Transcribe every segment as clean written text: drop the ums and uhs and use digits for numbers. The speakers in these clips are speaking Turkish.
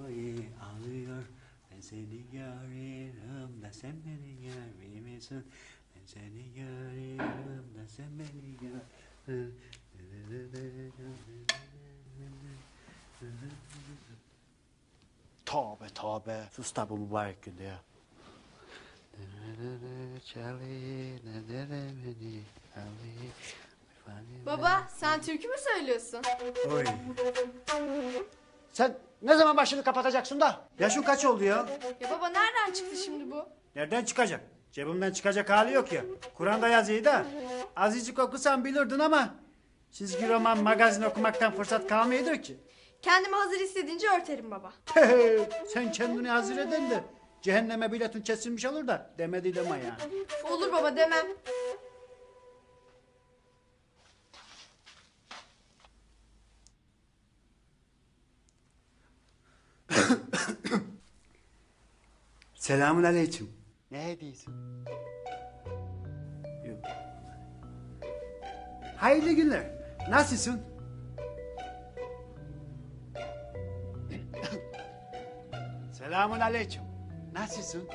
boyu alıyor. Ben seni görüyorum da sen beni görmüyorsun. Ben seni görüyorum da sen beni görmüyorsun. Tövbe tövbe. Sus da bu mübarek günde ya. Baba sen türkü mü söylüyorsun? Oy. Sen ne zaman başını kapatacaksın da? Yaşın kaç oldu ya? Ya baba nereden çıktı şimdi bu? Nereden çıkacak? Cebimden çıkacak hali yok ya. Kur'an'da yazıyor da. Azıcık okusan bilirdin ama... ...çizgi roman, magazin okumaktan fırsat kalmıyordur ki. Kendimi hazır hissedince örterim baba. Sen kendini hazır eden de... ...cehenneme biletin kesilmiş olur da demedi deme yani. Olur baba demem. Selamun aleyküm. Ne diyorsun? Yok. Hayırlı günler. Nasılsın? Selamun aleyküm. Nasılsın?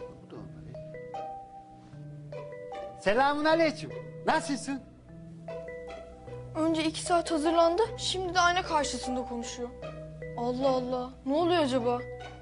Selamun aleyküm. Nasılsın? Önce 2 saat hazırlandı, şimdi de ayna karşısında konuşuyor. Allah Allah, ne oluyor acaba?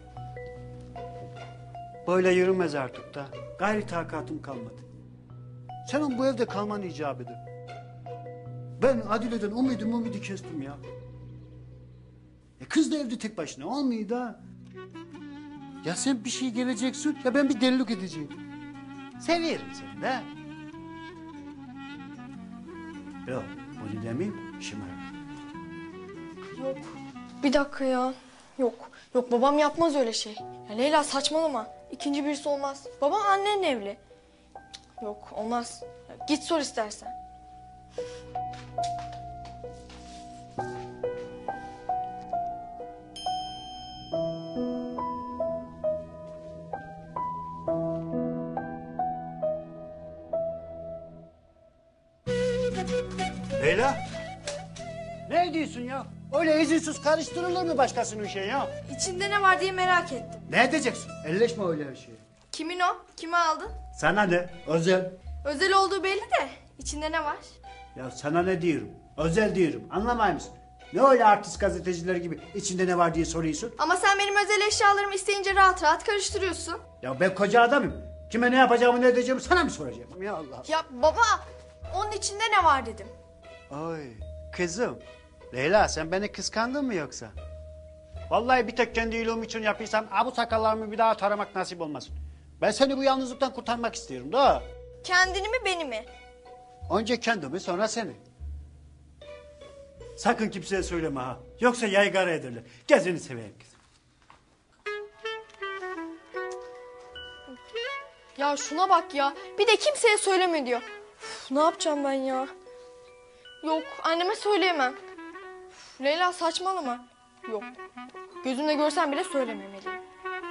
Böyle yürümez artık da. Gayri takatım kalmadı. Senin bu evde kalman icap eder. Ben Adile'den umidi kestim ya. Kız da evde tek başına olmuyor da. Ya sen bir şey geleceksin ya ben bir delilik edeceğim. Severim seni de. Yok onu demeyeyim işim var. Yok, bir dakika ya. Yok babam yapmaz öyle şey. Ya Leyla saçmalama, ikinci birisi olmaz. Babam annenle evli. Yok olmaz, ya git sor istersen. Leyla. Ne diyorsun ya? Öyle izinsiz karıştırılır mı başkasının şeyi ya? İçinde ne var diye merak ettim. Ne edeceksin? Elleşme öyle bir şeye. Kimin o? Kime aldın? Sana ne? Özel. Özel olduğu belli de içinde ne var? Ya sana ne diyorum? Özel diyorum. Anlamay mısın? Ne öyle artist gazeteciler gibi içinde ne var diye soruyorsun? Ama sen benim özel eşyalarımı isteyince rahat rahat karıştırıyorsun. Ya ben koca adamım. Kime ne yapacağımı ne edeceğimi sana mı soracağım? Ya Allah. Ya baba, onun içinde ne var dedim. Ay kızım. Leyla sen beni kıskandın mı yoksa? Vallahi bir tek kendi iyiliğim için yapıysam bu sakallarımı bir daha taramak nasip olmasın. Ben seni bu yalnızlıktan kurtarmak istiyorum da. Kendini mi beni mi? Önce kendimi sonra seni. Sakın kimseye söyleme ha. Yoksa yaygara ederler. Gözünü seveyim kızım. Ya şuna bak ya. Bir de kimseye söyleme diyor. Uf, ne yapacağım ben ya? Yok anneme söyleyemem. Uf, Leyla saçmalama. Yok. Gözümle görsem bile söylememeliyim.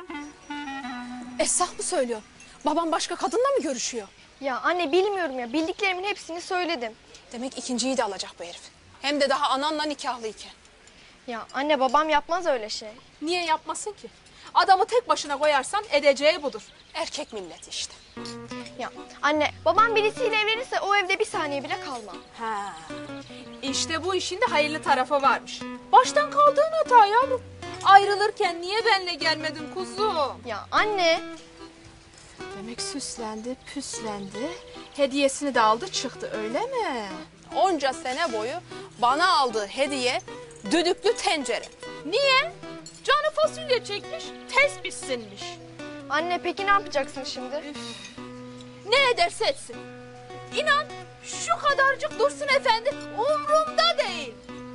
Esah mı söylüyor? Babam başka kadınla mı görüşüyor? Ya anne bilmiyorum ya. Bildiklerimin hepsini söyledim. Demek ikinciyi de alacak bu herif. Hem de daha ananla nikahlıyken. Ya anne babam yapmaz öyle şey. Niye yapmasın ki? Adamı tek başına koyarsan edeceği budur. Erkek milleti işte. Ya anne babam birisiyle evlenirse o evde bir saniye bile kalmam. Ha. İşte bu işin de hayırlı tarafı varmış. Baştan kaldığın hata yavrum. Ayrılırken niye benle gelmedin kuzum? Ya anne. Demek süslendi, püslendi. Hediyesini de aldı çıktı öyle mi? Onca sene boyu bana aldığı hediye düdüklü tencere. Niye? Canı fasulye çekmiş, tez pişsinmiş. Anne peki ne yapacaksın şimdi? Üf. Ne ederse etsin. İnan şu kadarcık Dursun Efendi umrumda değil.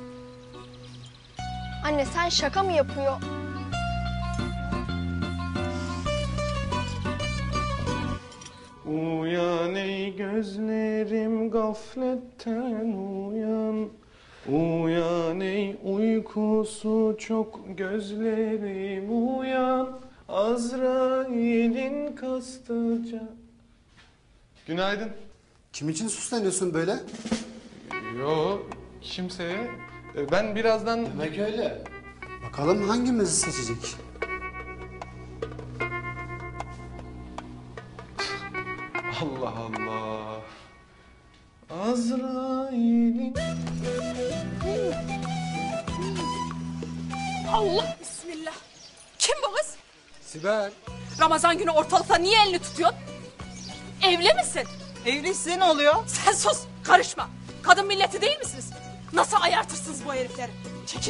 Anne sen şaka mı yapıyor? Uyan ey gözlerim gafletten uyan. Uyan ey uykusu çok gözlerim uyan. Azrail'in kastıca. Günaydın. Kim için süsleniyorsun böyle? Yo kimseye. Ben birazdan... Demek öyle. Bakalım hangimizi seçecek? Allah Allah. Azrail'in... Allah bismillah. Kim bu kız? Sibel. Ramazan günü ortalıkta niye elini tutuyorsun? Evli misin? Evli size ne oluyor? Sen sus, karışma. Kadın milleti değil misiniz? Nasıl ayartırsınız bu herifleri? Çekil.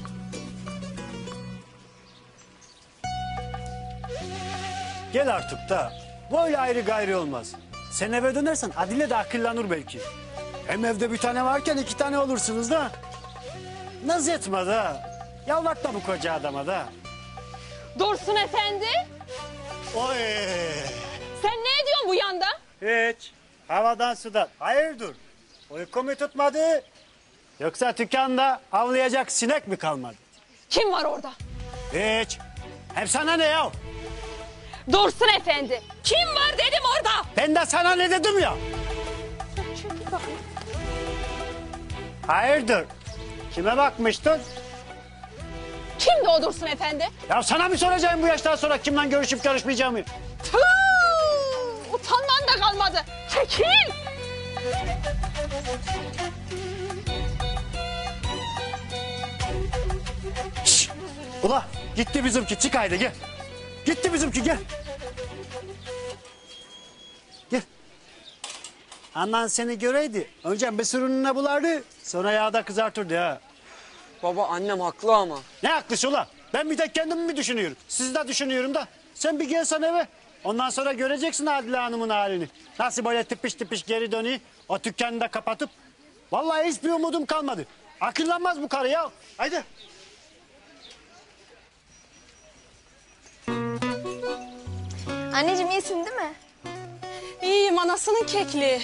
Gel artık da. Böyle ayrı gayrı olmaz. Sen eve dönersen Adile de akıllanır belki. Hem evde bir tane varken iki tane olursunuz da. Naz etme da. Yalvak da bu koca adama da. Dursun efendi, Oy. sen ne ediyorsun bu yanda? Hiç. Havadan sudan. Hayırdır? Uyku mu tutmadı? Yoksa dükkanda avlayacak sinek mi kalmadı? Kim var orada? Hiç. Hem sana ne ya? Dursun efendi, kim var dedim orada? Ben de sana ne dedim ya? Hayırdır? Kime bakmıştın? Kimdi o Dursun efendi? Ya sana mı soracağım bu yaştan sonra kimle görüşüp görüşmeyeceğimi? Tüh! Utanman da kalmadı. Çekil! Şşş! Ula gitti bizimki, çık haydi gel. Gitti bizimki, gel. Gel. Anan seni göreydi. Önce bir sürününe bulardı, sonra yağda kızartırdı ha. Baba annem haklı ama. Ne haklısı ula? Ben bir tek kendimi mi düşünüyorum? Sizi de düşünüyorum da. Sen bir gelsen eve. Ondan sonra göreceksin Adile Hanım'ın halini. Nasıl böyle tıpış tıpış geri dönüyor. O dükkanı da kapatıp. Vallahi hiçbir umudum kalmadı. Akıllanmaz bu karı ya. Haydi. Anneciğim iyisin değil mi? İyiyim, anasının kekli.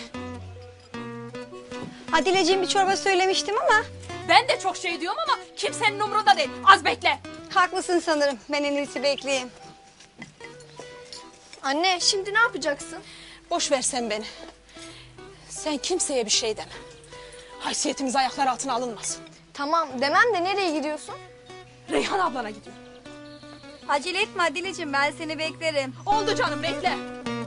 Adileciğim bir çorba söylemiştim ama Ben de çok şey diyorum ama kimsenin umurunda değil. Az bekle. haklısın sanırım. Ben en iyisi bekleyeyim. Anne şimdi ne yapacaksın? Boş ver sen beni. Sen kimseye bir şey deme. Haysiyetimiz ayaklar altına alınmasın. Tamam demem de nereye gidiyorsun? Reyhan ablana gidiyor. Acele etme Adileciğim, ben seni beklerim. Oldu canım, bekle.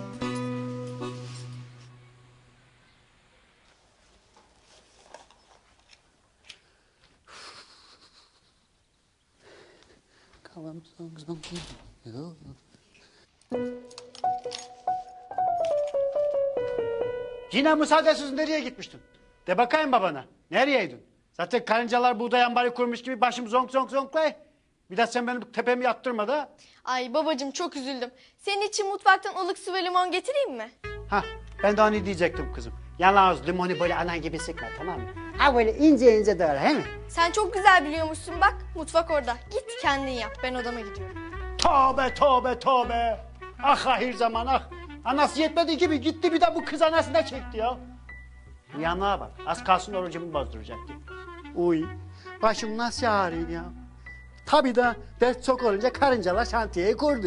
Yine müsaadesiz nereye gitmiştin? De bakayım babana. Nereyeydin? Zaten karıncalar buğday ambarı kurmuş gibi başım zonk zonk zonklay. Bir de sen benim tepemi yattırma da. Ay babacığım çok üzüldüm. Senin için mutfaktan ılık su ve limon getireyim mi? Ha, ben de onu diyecektim kızım. Yalnız limonu böyle anan gibi sıkma, tamam mı? Ha böyle ince ince doğra, he mi? Sen çok güzel biliyormuşsun bak. Mutfak orada. Git kendin yap. Ben odama gidiyorum. Tövbe tövbe tövbe. Ah ahir zaman ah. Anası yetmediği gibi gitti bir de bu kız anasına çekti ya. Yanına bak. Az kalsın orucumu bozduracaktı. Uy. Başım nasıl ağrıyor ya. Tabii da dert çok olunca karıncalar şantiyeyi kurdu.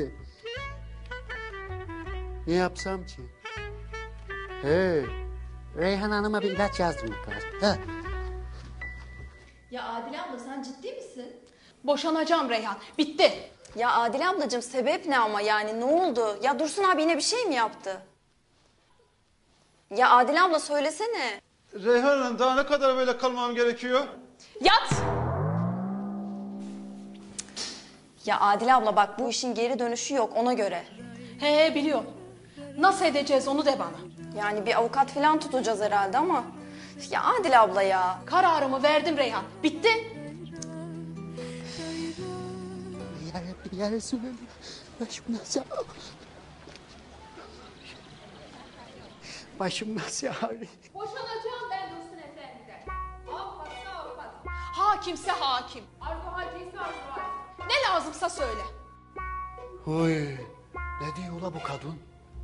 Ne yapsam ki? He. Reyhan Hanım'a bir ilaç yazdım lazım. Ha. Ya Adile abla sen ciddi misin? Boşanacağım Reyhan. Bitti. Ya Adile ablacığım sebep ne ama yani ne oldu? Ya Dursun abi yine bir şey mi yaptı? Ya Adile abla söylesene. Reyhan Hanım daha ne kadar böyle kalmam gerekiyor? Yat. Ya Adile abla bak bu işin geri dönüşü yok ona göre. He biliyorum. Nasıl edeceğiz onu de bana. Yani bir avukat falan tutacağız herhalde ama. Ya Adile abla ya. Kararımı verdim Reyhan. Bitti. Ya Resulallah. Başım nasıl Başım nasıl ağrıyor? Boşanacağım ben Dursun Efendi'den. Avukatsa avukat. Hakimse hakim. Arzu hacıysa arzu hac. Ne lazımsa söyle. Oy. Ne diyor ula bu kadın?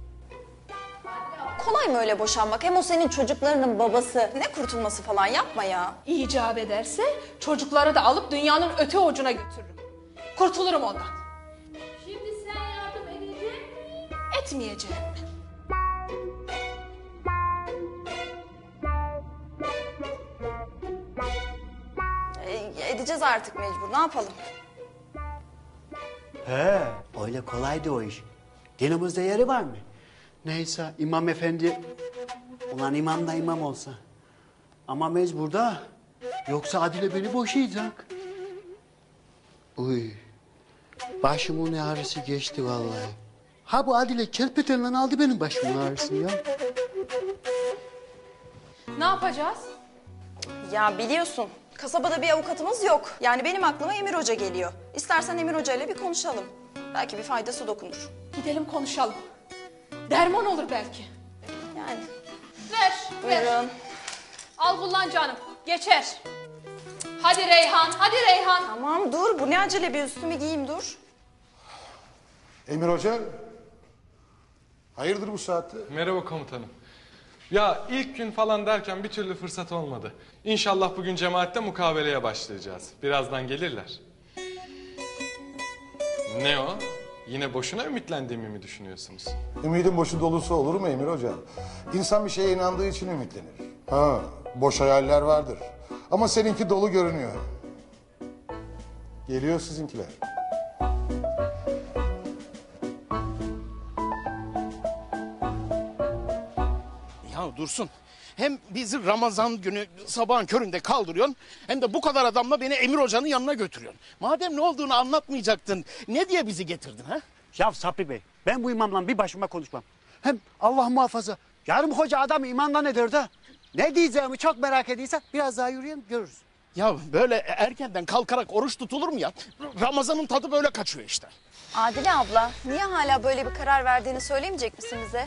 Kolay mı öyle boşanmak? Hem o senin çocuklarının babası. Ne kurtulması falan yapma ya. İcap ederse çocukları da alıp dünyanın öte ucuna götürürüm. Kurtulurum ondan. Şimdi sen yardım edecek misin? Etmeyeceğim mi? Edeceğiz artık mecbur. Ne yapalım? He, öyle kolaydı o iş. Dinimizde yeri var mı? Neyse imam efendi, ulan imam da imam olsa. Ama mecbur da, yoksa Adile beni boşayacak. Uy, başımın ağrısı geçti vallahi. Ha bu Adile kelpetenle aldı benim başımın ağrısını ya. Ne yapacağız? Ya biliyorsun kasabada bir avukatımız yok. Yani benim aklıma Emir Hoca geliyor. İstersen Emir Hoca ile bir konuşalım. Belki bir faydası dokunur. Gidelim konuşalım. Derman olur belki. Yani. Ver, ver. Buyurun. Al kullan canım. Geçer. Hadi Reyhan, hadi Reyhan. Tamam dur, bu ne acele, bir üstümü giyeyim dur. Emir Hoca, hayırdır bu saatte? Merhaba komutanım. Ya ilk gün falan derken bir türlü fırsat olmadı. İnşallah bugün cemaatte mukabeleye başlayacağız. Birazdan gelirler. Ne o? Yine boşuna ümitlendiğimi mi düşünüyorsunuz? Ümidin boşu dolusu olur mu Emir Hoca? İnsan bir şeye inandığı için ümitlenir. Ha, boş hayaller vardır. Ama seninki dolu görünüyor. Geliyor sizinkiler. Ya Dursun, hem bizi Ramazan günü sabahın köründe kaldırıyorsun... ...hem de bu kadar adamla beni Emir Hoca'nın yanına götürüyorsun. Madem ne olduğunu anlatmayacaktın, ne diye bizi getirdin ha? Ya Sabri Bey, ben bu imamla bir başıma konuşmam. Hem Allah muhafaza, yarım hoca adam imandan eder de. Ne diyeceğimi çok merak ediysen biraz daha yürüyelim görürüz. Ya böyle erkenden kalkarak oruç tutulur mu ya? Ramazan'ın tadı böyle kaçıyor işte. Adile abla, niye hala böyle bir karar verdiğini söylemeyecek misin bize?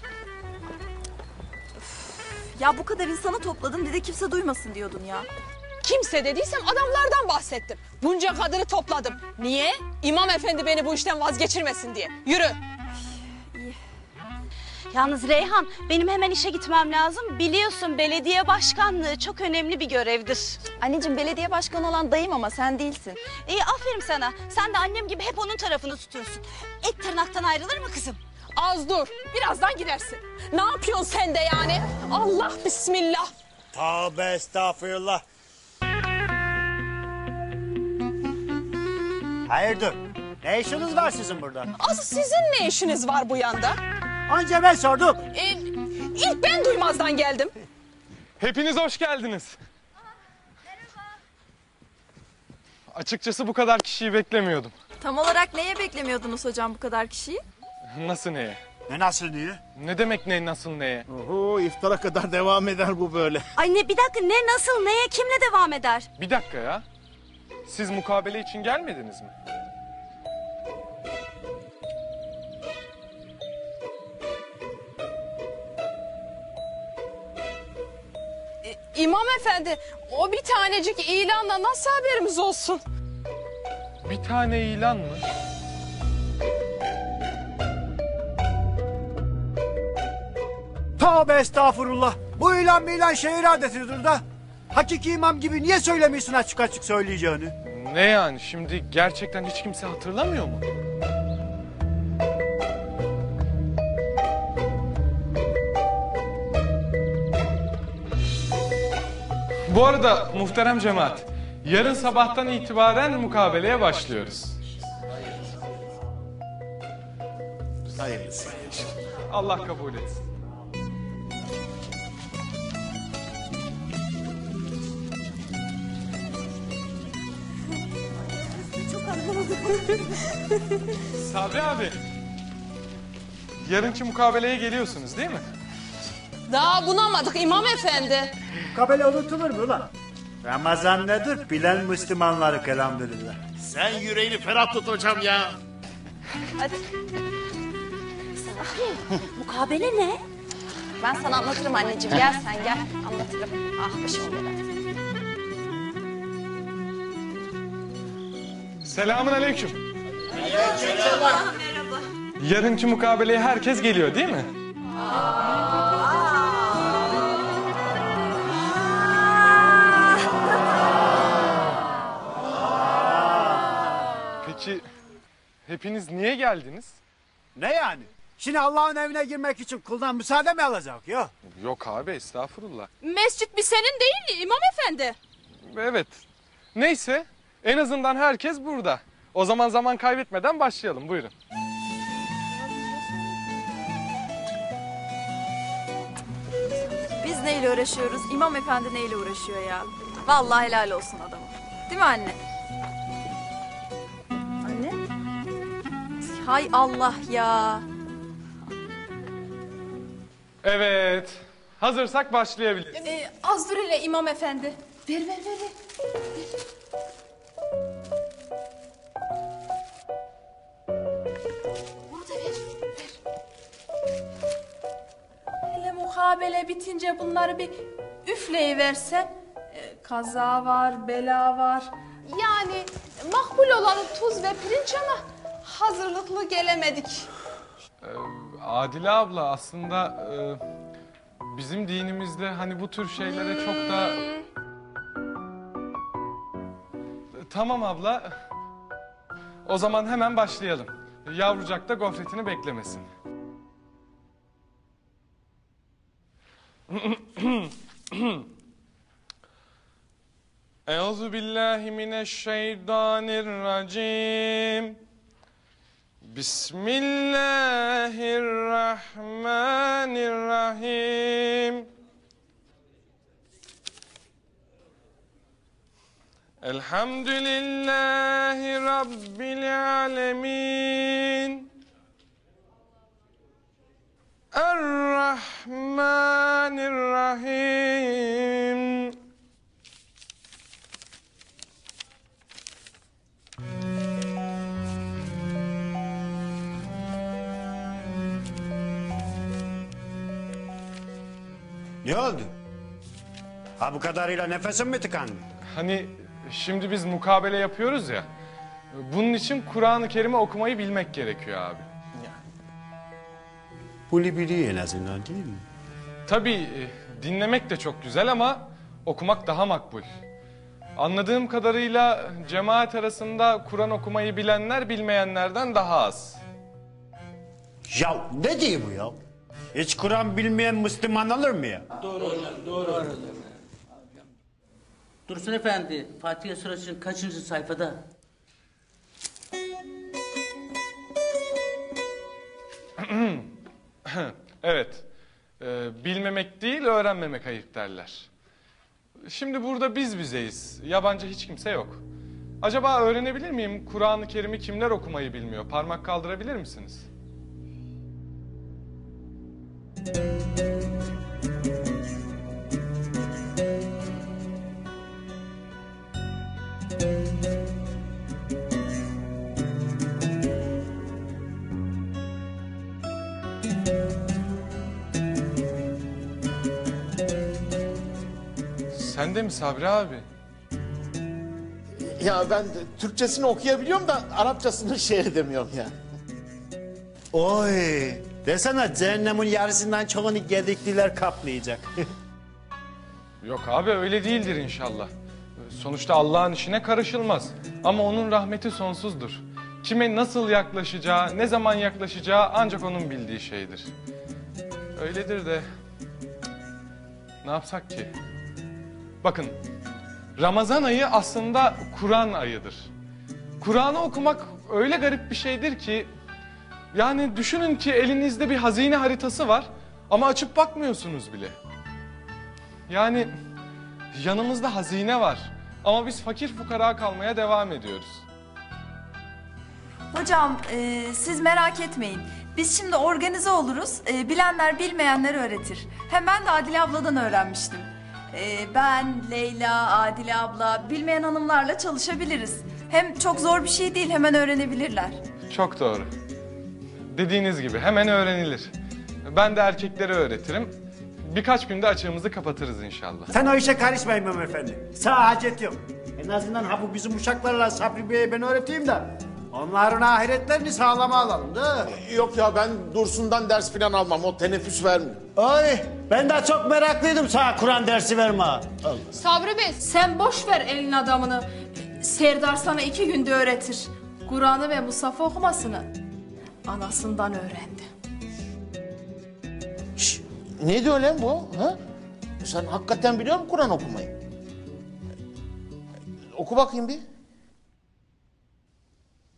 Ya bu kadar insanı topladın, bir de kimse duymasın diyordun ya. Kimse dediysem adamlardan bahsettim. Bunca kadını topladım. Niye? İmam efendi beni bu işten vazgeçirmesin diye. Yürü. Yalnız Reyhan, benim hemen işe gitmem lazım. Biliyorsun belediye başkanlığı çok önemli bir görevdir. Anneciğim, belediye başkanı olan dayım ama sen değilsin. İyi, aferin sana. Sen de annem gibi hep onun tarafını tutuyorsun. Et tırnaktan ayrılır mı kızım? Az dur. Birazdan gidersin. Ne yapıyorsun sen de yani? Allah bismillah. Tövbe estağfurullah. Hayırdır? Ne işiniz var sizin burada? Asıl sizin ne işiniz var bu yanda? Anca ben sordum. İlk ben duymazdan geldim. Hepiniz hoş geldiniz. Açıkçası bu kadar kişiyi beklemiyordum. Tam olarak neye beklemiyordunuz hocam bu kadar kişiyi? Nasıl neye? Ne nasıl niye? Ne demek ne nasıl neye? Oho, iftara kadar devam eder bu böyle. Ay ne, bir dakika, ne, nasıl, neye, kimle devam eder? Bir dakika ya. Siz mukabele için gelmediniz mi? İmam efendi, o bir tanecik ilanla nasıl haberimiz olsun? Bir tane ilan mı? Tövbe estağfurullah. Bu ilan şehir adetidir da. Hakiki imam gibi niye söylemiyorsun açık açık söyleyeceğini? Ne yani şimdi gerçekten hiç kimse hatırlamıyor mu? Bu arada muhterem cemaat, yarın sabahtan itibaren mukabeleye başlıyoruz. Hayırlısı. Allah kabul etsin. Sabri abi, yarınki mukabeleye geliyorsunuz değil mi? Daha bunamadık İmam efendi. Mukabele unutulur mu lan? Ramazan nedir? Bilen Müslümanları elhamdülillah. Sen yüreğini ferah tut hocam ya. Hadi. Mukabele ne? Ben sana anlatırım anneciğim. Gel sen gel. Anlatırım. Ah başım belası. Selamun aleyküm. Yarınki mukabeleye herkes geliyor değil mi? Peki hepiniz niye geldiniz? Ne yani? Şimdi Allah'ın evine girmek için kuldan müsaade mi alacak ya? Yok abi estağfurullah. Mescit bir senin değil İmam efendi. Evet. Neyse en azından herkes burada. O zaman zaman kaybetmeden başlayalım. Buyurun. Biz neyle uğraşıyoruz? İmam efendi neyle uğraşıyor ya? Vallahi helal olsun adama. Değil mi anne? Anne? Hay Allah ya. Evet. Hazırsak başlayabiliriz. Az dur hele imam efendi. Ver. Bunu da ver. Hele mukabele bitince bunları bir üfleyiversen. Kaza var, bela var. Yani makbul olanı tuz ve pirinç ama hazırlıklı gelemedik. Adile abla aslında bizim dinimizde hani bu tür şeylere çok da... Tamam abla. O zaman hemen başlayalım. Yavrucak da gofretini beklemesin. Euzubillahimineşşeytanirracim. Bismillahirrahmanirrahim. Elhamdülillahi Rabbil alemin. Errahmanirrahim. Ne oldu? Ha bu kadarıyla nefesim mi tıkandı? Hani şimdi biz mukabele yapıyoruz ya. Bunun için Kur'an-ı Kerim'i okumayı bilmek gerekiyor abi. Bunu biliyor en azından değil mi? Tabii dinlemek de çok güzel ama okumak daha makbul. Anladığım kadarıyla cemaat arasında Kur'an okumayı bilenler bilmeyenlerden daha az. Ya ne diyor bu ya? Hiç Kur'an bilmeyen Müslüman olur mu ya? Doğru hocam, doğru. Dursun Efendi, Fatiha Suresi'nin kaçıncı sayfada? Evet, bilmemek değil öğrenmemek ayıp derler. Şimdi burada biz bizeyiz, yabancı hiç kimse yok. Acaba öğrenebilir miyim Kur'an-ı Kerim'i kimler okumayı bilmiyor? Parmak kaldırabilir misiniz? Sen de mi Sabri abi? Ya ben Türkçesini okuyabiliyorum da Arapçasını şey edemiyorum ya. Oy, desene cehennemin yarısından çoğunu gedikliler kaplayacak. Yok abi öyle değildir inşallah. Sonuçta Allah'ın işine karışılmaz. Ama onun rahmeti sonsuzdur. Kime nasıl yaklaşacağı, ne zaman yaklaşacağı ancak onun bildiği şeydir. Öyledir de ne yapsak ki? Bakın, Ramazan ayı aslında Kur'an ayıdır. Kur'an'ı okumak öyle garip bir şeydir ki... Yani düşünün ki elinizde bir hazine haritası var ama açıp bakmıyorsunuz bile. Yani yanımızda hazine var ama biz fakir fukara kalmaya devam ediyoruz. Hocam siz merak etmeyin. Biz şimdi organize oluruz. Bilenler bilmeyenler öğretir. Hem ben de Adile abladan öğrenmiştim. Ben, Leyla, Adile abla, bilmeyen hanımlarla çalışabiliriz. Hem çok zor bir şey değil, hemen öğrenebilirler. Çok doğru. Dediğiniz gibi hemen öğrenilir. Ben de erkeklere öğretirim. Birkaç günde açığımızı kapatırız inşallah. Sen o işe karışma İmam Efendi. Sana hacet yok. En azından ha bu bizim uşaklarla Sabri Bey'e ben öğreteyim de... Onların ahiretlerini sağlama alalım da. Yok ya ben Dursun'dan ders falan almam. O teneffüs vermiyor. Oy ben de çok meraklıydım sana Kur'an dersi verme. Allah. Sabri Bey sen boş ver elin adamını. Serdar sana 2 günde öğretir. Kur'an'ı ve Musaf'ı okumasını anasından öğrendi. Şş, ne diyor lan bu? Ha? Sen hakikaten biliyor musun Kur'an okumayı? Oku bakayım bir.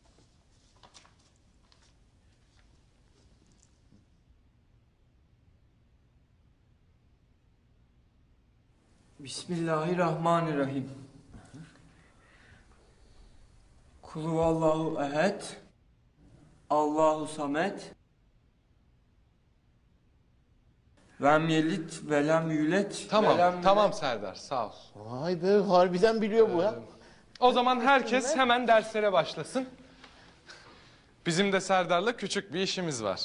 Bismillahirrahmanirrahim. Kulhuvallahu ehed. Allahu samet. Lem yelit ve lem yület. Tamam Serdar, sağ ol. Vay be, harbiden biliyor bu ya. O zaman herkes hemen derslere başlasın. Bizim de Serdar'la küçük bir işimiz var.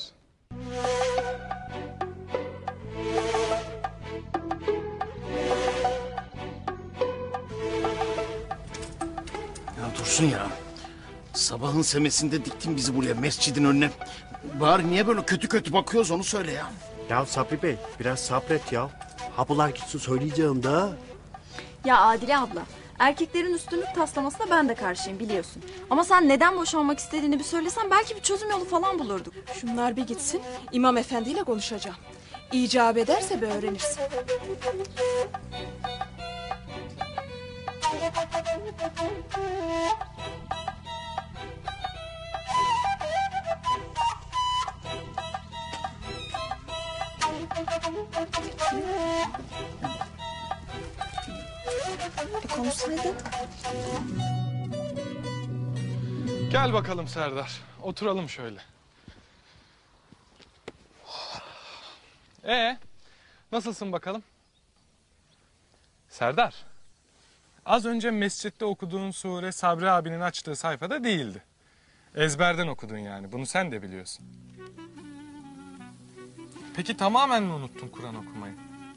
Ya Dursun ya. Sabahın semesinde diktin bizi buraya mescidin önüne. Bari niye böyle kötü kötü bakıyoruz onu söyle ya. Ya Sabri Bey biraz sabret ya. Habular gitsin söyleyeceğim da. Ya Adile abla, erkeklerin üstünlük taslamasına ben de karşıyım biliyorsun. Ama sen neden boşanmak istediğini bir söylesen belki bir çözüm yolu falan bulurduk. Şunlar bir gitsin, İmam Efendi ile konuşacağım. İcap ederse bir öğrenirsin. Konuşsaydın. Gel bakalım Serdar, oturalım şöyle. Nasılsın bakalım? Serdar, az önce mescitte okuduğun sure Sabri abinin açtığı sayfada değildi. Ezberden okudun yani, bunu sen de biliyorsun. Peki tamamen mi unuttun Kur'an okumayı?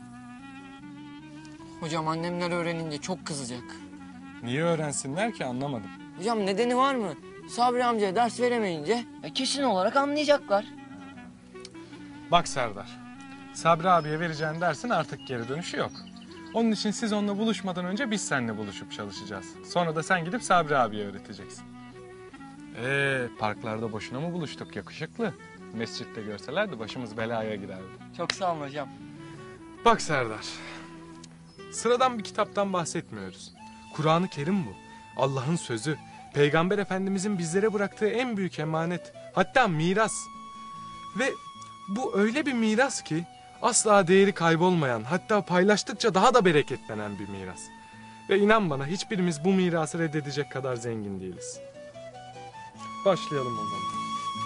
Hocam annemler öğrenince çok kızacak. Niye öğrensinler ki, anlamadım. Hocam nedeni var mı? Sabri amcaya ders veremeyince kesin olarak anlayacaklar. Bak Serdar, Sabri abiye vereceğin dersin artık geri dönüşü yok. Onun için siz onunla buluşmadan önce biz seninle buluşup çalışacağız. Sonra da sen gidip Sabri abiye öğreteceksin. Parklarda boşuna mı buluştuk yakışıklı? Mescitte görselerdi başımız belaya girerdi. Çok sağ olun hocam. Bak Serdar, sıradan bir kitaptan bahsetmiyoruz. Kur'an-ı Kerim bu. Allah'ın sözü. Peygamber Efendimizin bizlere bıraktığı en büyük emanet. Hatta miras. Ve bu öyle bir miras ki asla değeri kaybolmayan, hatta paylaştıkça daha da bereketlenen bir miras. Ve inan bana hiçbirimiz bu mirası reddedecek kadar zengin değiliz. Başlayalım o zaman.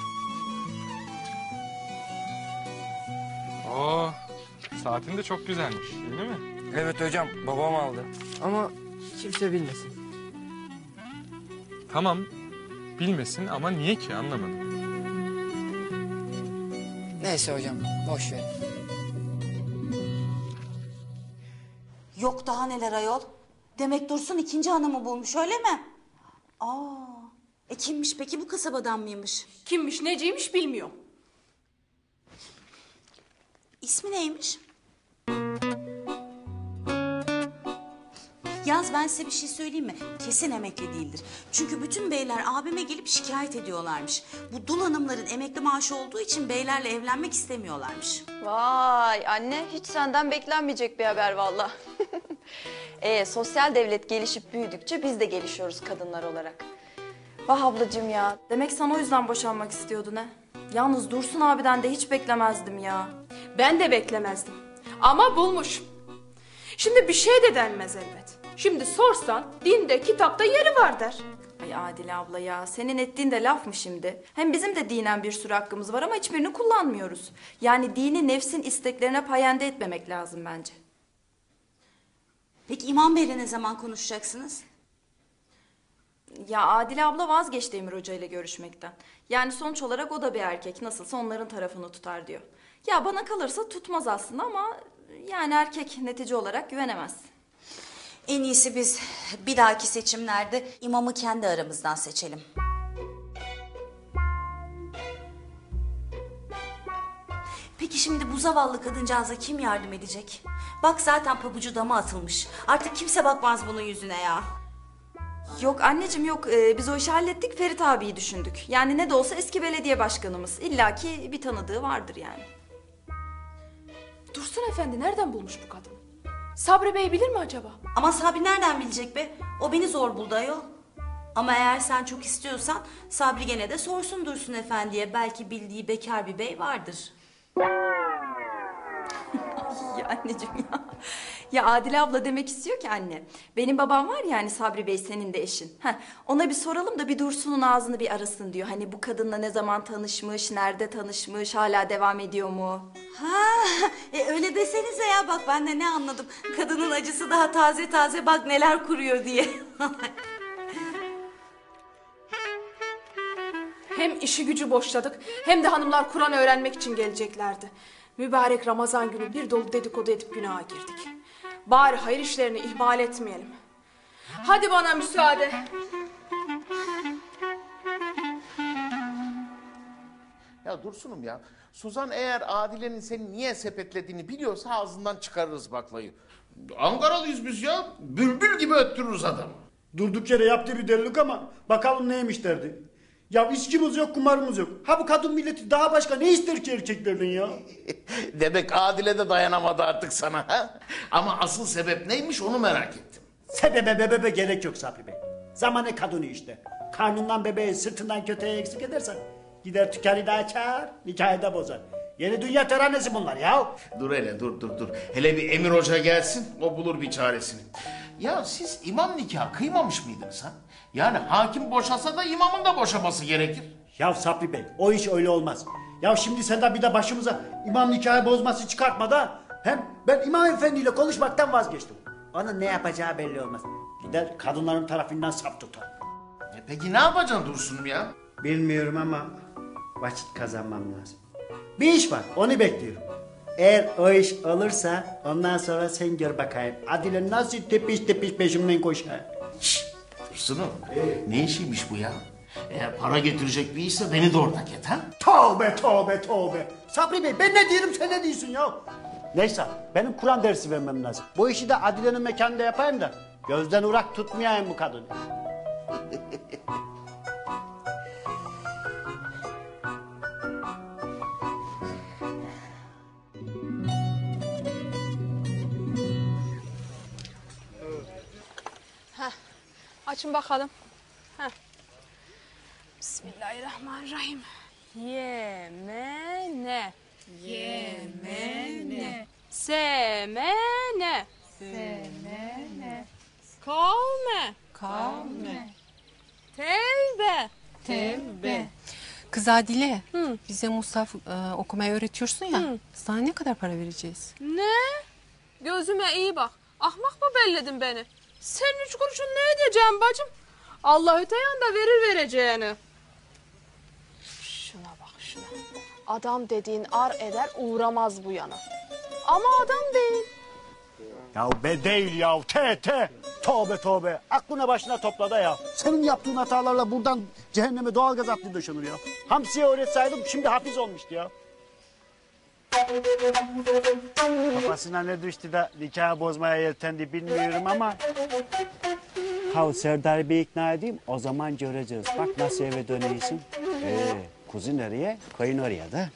Saatin de çok güzelmiş, değil mi? Evet hocam, babam aldı. Ama kimse bilmesin. Tamam, bilmesin ama niye ki, anlamadım. Neyse hocam, boş ver. Yok daha neler ayol. Demek Dursun ikinci hanımı bulmuş öyle mi? Kimmiş peki, bu kasabadan mıymış? Kimmiş, neciymiş bilmiyorum. İsmi neymiş? Yalnız ben size bir şey söyleyeyim mi? Kesin emekli değildir. Çünkü bütün beyler abime gelip şikayet ediyorlarmış. Bu dul hanımların emekli maaşı olduğu için beylerle evlenmek istemiyorlarmış. Vay anne, hiç senden beklenmeyecek bir haber valla. Sosyal devlet gelişip büyüdükçe biz de gelişiyoruz kadınlar olarak. Vah ablacığım ya. Demek sen o yüzden boşanmak istiyordun ha? Yalnız Dursun abiden de hiç beklemezdim ya. Ben de beklemezdim. Ama bulmuş. Şimdi bir şey de denmez elbet. Şimdi sorsan dinde, kitapta yeri var der. Ay Adile abla ya, senin ettiğin de laf mı şimdi? Hem bizim de dinen bir sürü hakkımız var ama hiçbirini kullanmıyoruz. Yani dini nefsin isteklerine payende etmemek lazım bence. Peki İmam Bey'le ne zaman konuşacaksınız? Ya Adile abla vazgeçti Emir Hoca ile görüşmekten. Yani sonuç olarak o da bir erkek, nasılsa onların tarafını tutar diyor. Ya bana kalırsa tutmaz aslında ama yani erkek netice olarak güvenemez. En iyisi biz bir dahaki seçimlerde imamı kendi aramızdan seçelim. Peki şimdi bu zavallı kadıncağıza kim yardım edecek? Bak zaten pabucu dama atılmış. Artık kimse bakmaz bunun yüzüne ya. Yok anneciğim yok, biz o işi hallettik, Ferit abiyi düşündük. Yani ne de olsa eski belediye başkanımız. İlla ki bir tanıdığı vardır yani. Dursun Efendi nereden bulmuş bu kadını? Sabri Bey bilir mi acaba? Ama Sabri nereden bilecek be? O beni zor buldu ayol. Ama eğer sen çok istiyorsan Sabri gene de sorsun Dursun Efendi'ye. Belki bildiği bekar bir bey vardır. Ya anneciğim ya. Ya Adile abla demek istiyor ki anne. Benim babam var ya hani Sabri Bey senin de eşin. Heh, ona bir soralım da bir Dursun'un ağzını bir arasın diyor. Hani bu kadınla ne zaman tanışmış, nerede tanışmış, hala devam ediyor mu? Ha, öyle desenize ya, bak ben de ne anladım. Kadının acısı daha taze taze, bak neler kuruyor diye. Hem işi gücü boşladık hem de hanımlar Kur'an öğrenmek için geleceklerdi. Mübarek Ramazan günü bir dolu dedikodu edip günaha girdik. Bari hayır işlerini ihmal etmeyelim. Hadi bana müsaade. Ya Dursun'um ya, Suzan eğer Adile'nin seni niye sepetlediğini biliyorsa ağzından çıkarırız baklayı. Ankaralıyız biz ya, bülbül gibi öttürürüz adamı. Durduk yere yaptığı bir delilik ama bakalım neymiş derdi. Ya içkimiz yok, kumarımız yok. Ha bu kadın milleti daha başka ne ister ki erkeklerden ya? Demek Adile de dayanamadı artık sana ha? Ama asıl sebep neymiş onu merak ettim. Sebebe gerek yok Sabri Bey. Zamanı kadını işte. Karnından bebeği sırtından köteğe eksik edersen gider tükeni de açar, nikahı da bozar. Yeni dünya teranesi bunlar ya. Dur hele dur. Hele bir Emir Hoca gelsin, o bulur bir çaresini. Ya siz imam nikahı kıymamış mıydınız ha? Yani hakim boşasa da imamın da boşaması gerekir. Ya Sabri Bey o iş öyle olmaz. Ya şimdi sen de bir de başımıza imam nikahı bozması çıkartma da. Hem ben imam efendiyle konuşmaktan vazgeçtim. Onun ne yapacağı belli olmaz. Gider kadınların tarafından saf tutar. Peki ne yapacaksın Dursun'um ya? Bilmiyorum ama vakit kazanmam lazım. Bir iş var onu bekliyorum. Eğer o iş olursa ondan sonra sen gör bakayım. Adile nasıl tepiş peşimden koşar. Dursun'um ne işiymiş bu ya? Eğer para getirecek bir işse beni de ortak et ha? Tövbe. Sabri Bey ben ne diyorum sen ne diyorsun ya? Neyse benim Kur'an dersi vermem lazım. Bu işi de Adile'nin mekanında yapayım da gözden urak tutmayayım bu kadını. Açın bakalım. Heh. Bismillahirrahmanirrahim. Yemene. Semene. Kavme. Tevbe. Kız Adile, bize Musaf okumayı öğretiyorsun ya. Sana ne kadar para vereceğiz? Ne? Gözüme iyi bak. Ahmak mı belledin beni? Senin 3 kuruşun ne edeceğim bacım? Allah öte yanda verir vereceğini. Şuna bak şuna. Adam dediğin ar eder uğramaz bu yana. Ama adam değil. Ya be değil ya te. Tövbe. Aklına başına topla da ya. Senin yaptığın hatalarla buradan cehenneme doğalgaz atlı döşenir ya. Hamsiye öğretseydim şimdi hapis olmuştu ya. Kafasına ne düştü de nikahı bozmaya yeltendi bilmiyorum ama... Ha Serdar Bey'i ikna edeyim o zaman göreceğiz. Bak nasıl eve dönüyorsun. Kuzu nereye? Koyun oraya da.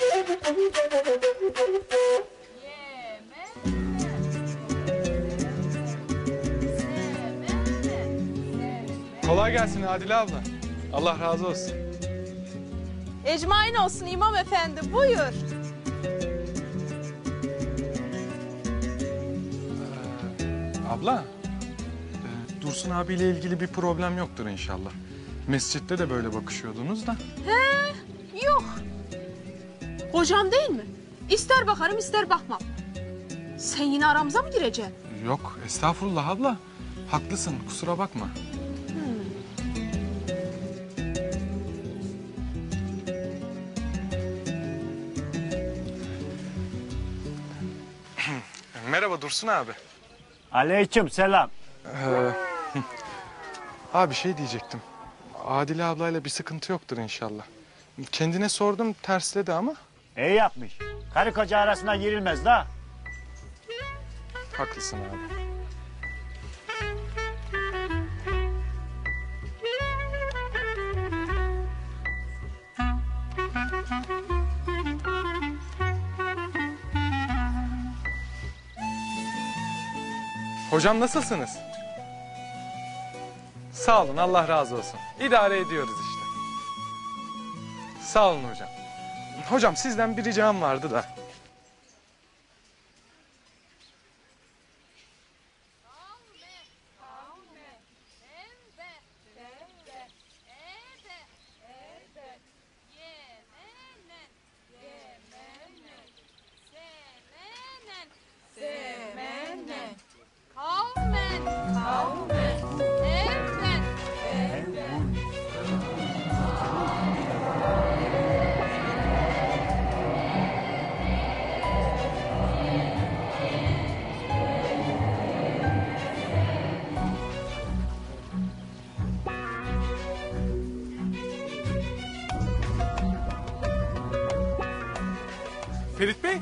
Kolay gelsin Adile abla. Allah razı olsun. Ecmain olsun imam efendi, buyur. Abla, Dursun abiyle ilgili bir problem yoktur inşallah. Mescitte de böyle bakışıyordunuz da. He, yok. Hocam değil mi? İster bakarım ister bakmam. Sen yine aramıza mı gireceksin? Yok, estağfurullah abla. Haklısın, kusura bakma. Merhaba Dursun abi. Aleyküm selam. Abi şey diyecektim. Adile ablayla bir sıkıntı yoktur inşallah. Kendine sordum tersledi ama. İyi yapmış. Karı koca arasına girilmez la. Haklısın abi. Hocam nasılsınız? Sağ olun, Allah razı olsun. İdare ediyoruz işte. Sağ olun hocam. Hocam sizden bir ricam vardı da. Ferit Bey.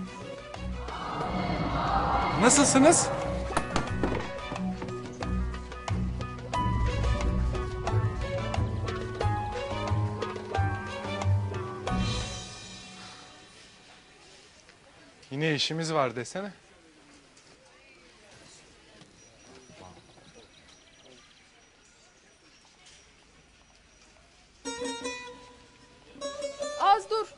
Nasılsınız? Yine işimiz var desene. Az dur.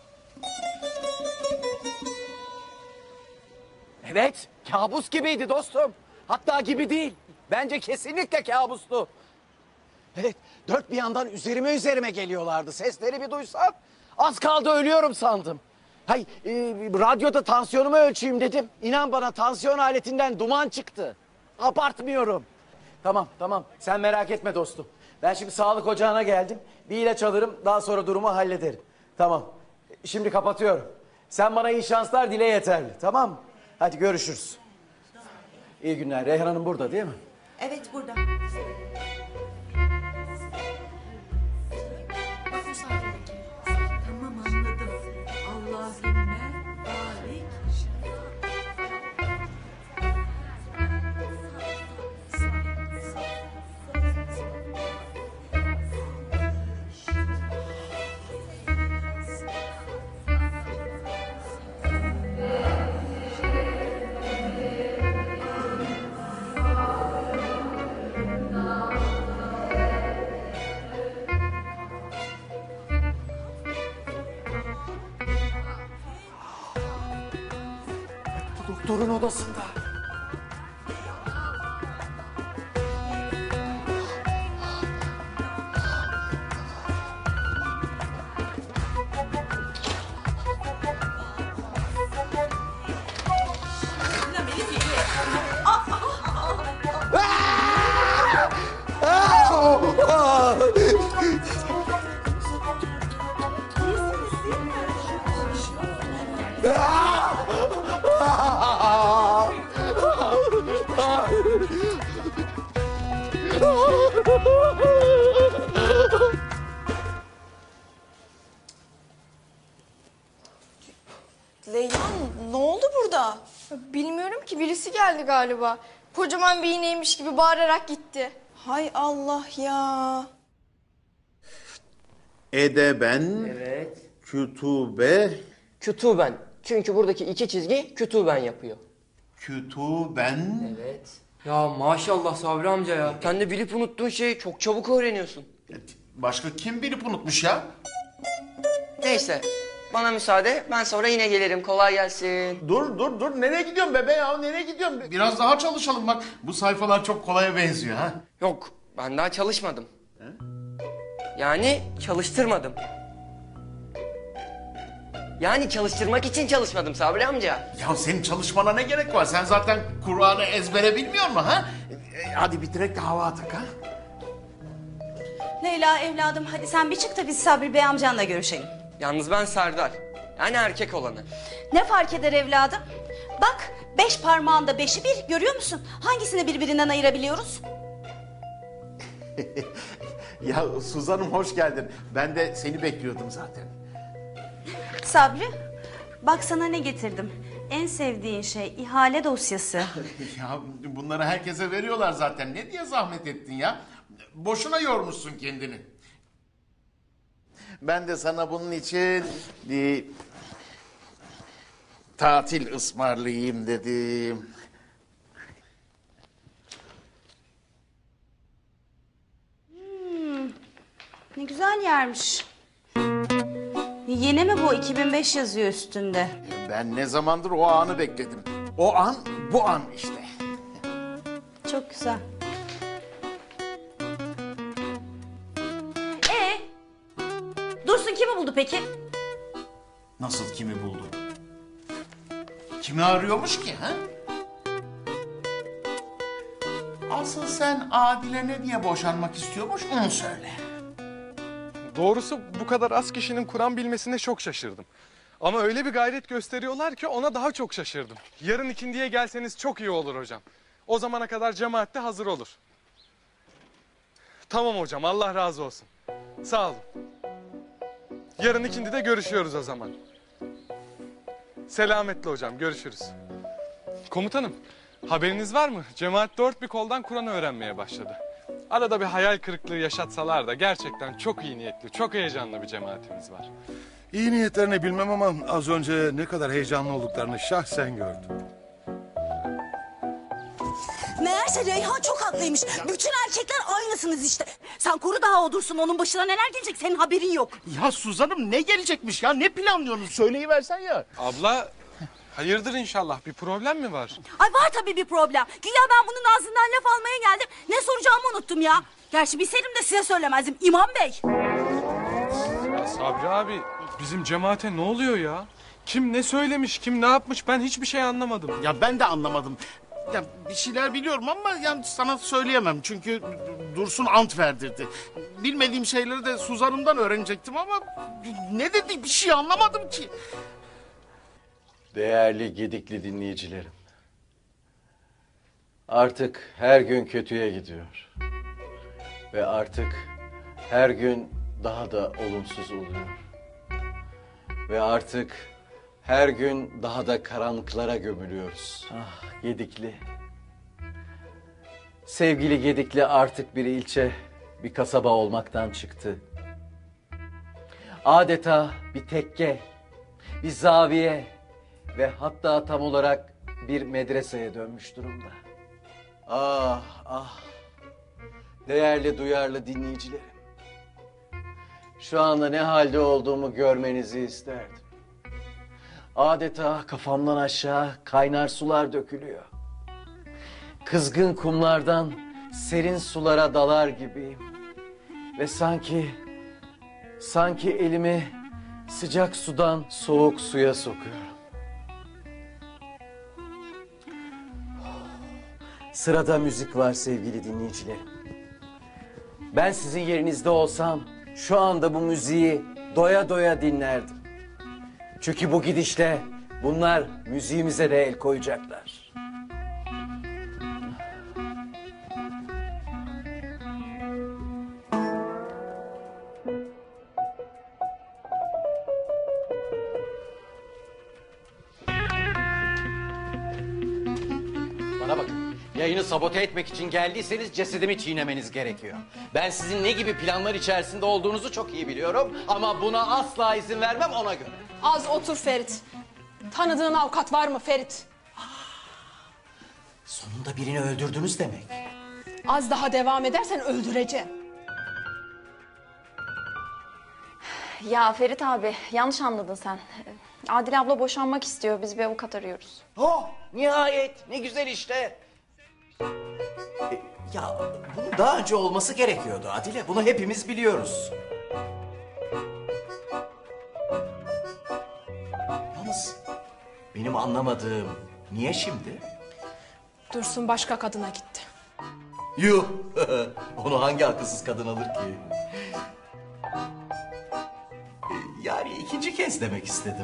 Evet, kabus gibiydi dostum. Hatta gibi değil. Bence kesinlikle kabustu. Evet, dört bir yandan üzerime geliyorlardı. Sesleri bir duysam az kaldı ölüyorum sandım. Hay, radyoda tansiyonumu ölçeyim dedim. İnan bana tansiyon aletinden duman çıktı. Abartmıyorum. Tamam. Sen merak etme dostum. Ben şimdi sağlık ocağına geldim. Bir ilaç alırım, daha sonra durumu hallederim. Tamam. Şimdi kapatıyorum. Sen bana iyi şanslar dile yeterli. Tamam mı? Hadi görüşürüz. İyi günler. Reyhan Hanım burada değil mi? Evet burada. Tamam anladım. Allahümme barik. Doktorun odasında. Leyla ne oldu burada? Bilmiyorum ki birisi geldi galiba. Kocaman bir iğneymiş gibi bağırarak gitti. Hay Allah ya. Edeben, Evet. kütübe, Kütüben. Çünkü buradaki iki çizgi kütüben yapıyor. kütüben. Evet. Ya maşallah Sabri amca ya. Sen de bilip unuttuğun şeyi çok çabuk öğreniyorsun. Başka kim bilip unutmuş ya? Neyse. Bana müsaade. Ben sonra yine gelirim. Kolay gelsin. Dur. Nereye gidiyorsun bebe ya? Nereye gidiyorsun? Biraz daha çalışalım bak. Bu sayfalar çok kolaya benziyor ha. Yok. Ben daha çalışmadım. Yani çalıştırmadım. Yani çalıştırmak için çalışmadım Sabri amca. Ya senin çalışmana ne gerek var? Sen zaten Kur'an'ı ezbere bilmiyor musun ha? Hadi bitirek de hava atak ha. Leyla evladım hadi sen bir çık da biz Sabri Bey amcanla görüşelim. Yalnız ben Serdar. Yani erkek olanı. Ne fark eder evladım? Bak 5 parmağında 5'i bir görüyor musun? Hangisini birbirinden ayırabiliyoruz? Ya Suzan'ım hoş geldin. Ben de seni bekliyordum zaten. Sabri bak sana ne getirdim. En sevdiğin şey ihale dosyası. Ya bunları herkese veriyorlar zaten. Ne diye zahmet ettin ya? Boşuna yormuşsun kendini. Ben de sana bunun için bir tatil ısmarlayayım dedim. Ne güzel yermiş. Yeni mi bu? 2005 yazıyor üstünde. Ben ne zamandır o anı bekledim. O an bu an işte. Çok güzel. Dursun kimi buldu peki? Nasıl kimi buldu? Kimi arıyormuş ki ha? Asıl sen Adile ne diye boşanmak istiyormuş onu söyle. Doğrusu bu kadar az kişinin Kur'an bilmesine çok şaşırdım. Ama öyle bir gayret gösteriyorlar ki ona daha çok şaşırdım. Yarın ikindiye gelseniz çok iyi olur hocam. O zamana kadar cemaat de hazır olur. Tamam hocam, Allah razı olsun. Sağ olun. Yarın ikindide görüşüyoruz o zaman. Selametle hocam, görüşürüz. Komutanım, haberiniz var mı? Cemaat dört bir koldan Kur'an öğrenmeye başladı. Arada bir hayal kırıklığı yaşatsalar da gerçekten çok iyi niyetli, çok heyecanlı bir cemaatimiz var. İyi niyetlerini bilmem ama az önce ne kadar heyecanlı olduklarını şahsen gördüm. Meğerse Reyhan çok haklıymış. Bütün erkekler aynısınız işte. Sen koru daha odursun. Onun başına neler gelecek senin haberin yok. Ya Suzan'ım ne gelecekmiş ya? Ne planlıyorsunuz? Söyleyiversen ya. Abla, hayırdır inşallah, bir problem mi var? Ay var tabii bir problem. Güya ben bunun ağzından laf almaya geldim. Ne soracağımı unuttum ya. Gerçi bilseydim de size söylemezdim. İmam Bey. Ya Sabri abi, bizim cemaate ne oluyor ya? Kim ne söylemiş, kim ne yapmış, ben hiçbir şey anlamadım. Ya ben de anlamadım. Ya bir şeyler biliyorum ama yani sana söyleyemem. Çünkü Dursun ant verdirdi. Bilmediğim şeyleri de Suzan'ımdan öğrenecektim ama ne dedi bir şey anlamadım ki. Değerli Gedikli dinleyicilerim. Artık her gün kötüye gidiyor. Ve artık her gün daha da olumsuz oluyor. Ve artık her gün daha da karanlıklara gömülüyoruz. Ah Gedikli. Sevgili Gedikli artık bir ilçe, bir kasaba olmaktan çıktı. Adeta bir tekke, bir zaviye ve hatta tam olarak bir medreseye dönmüş durumda. Ah ah, değerli duyarlı dinleyicilerim. Şu anda ne halde olduğumu görmenizi isterdim. Adeta kafamdan aşağı kaynar sular dökülüyor. Kızgın kumlardan serin sulara dalar gibiyim. Ve sanki elimi sıcak sudan soğuk suya sokuyorum. Sırada müzik var sevgili dinleyicilerim. Ben sizin yerinizde olsam şu anda bu müziği doya doya dinlerdim. Çünkü bu gidişle bunlar müziğimize de el koyacaklar. Bana bakın, yayını sabote etmek için geldiyseniz cesedimi çiğnemeniz gerekiyor. Ben sizin ne gibi planlar içerisinde olduğunuzu çok iyi biliyorum ama buna asla izin vermem, ona göre. Az otur Ferit. Tanıdığın avukat var mı Ferit? Sonunda birini öldürdünüz demek. Az daha devam edersen öldüreceğim. Ya Ferit abi yanlış anladın sen. Adile abla boşanmak istiyor. Biz bir avukat arıyoruz. Oh nihayet ne güzel işte. Ya bunun daha önce olması gerekiyordu Adile. Bunu hepimiz biliyoruz. Yalnız benim anlamadığım niye şimdi? Dursun başka kadına gitti. Yuh! Onu hangi akılsız kadın alır ki? Yani ikinci kez demek istedim.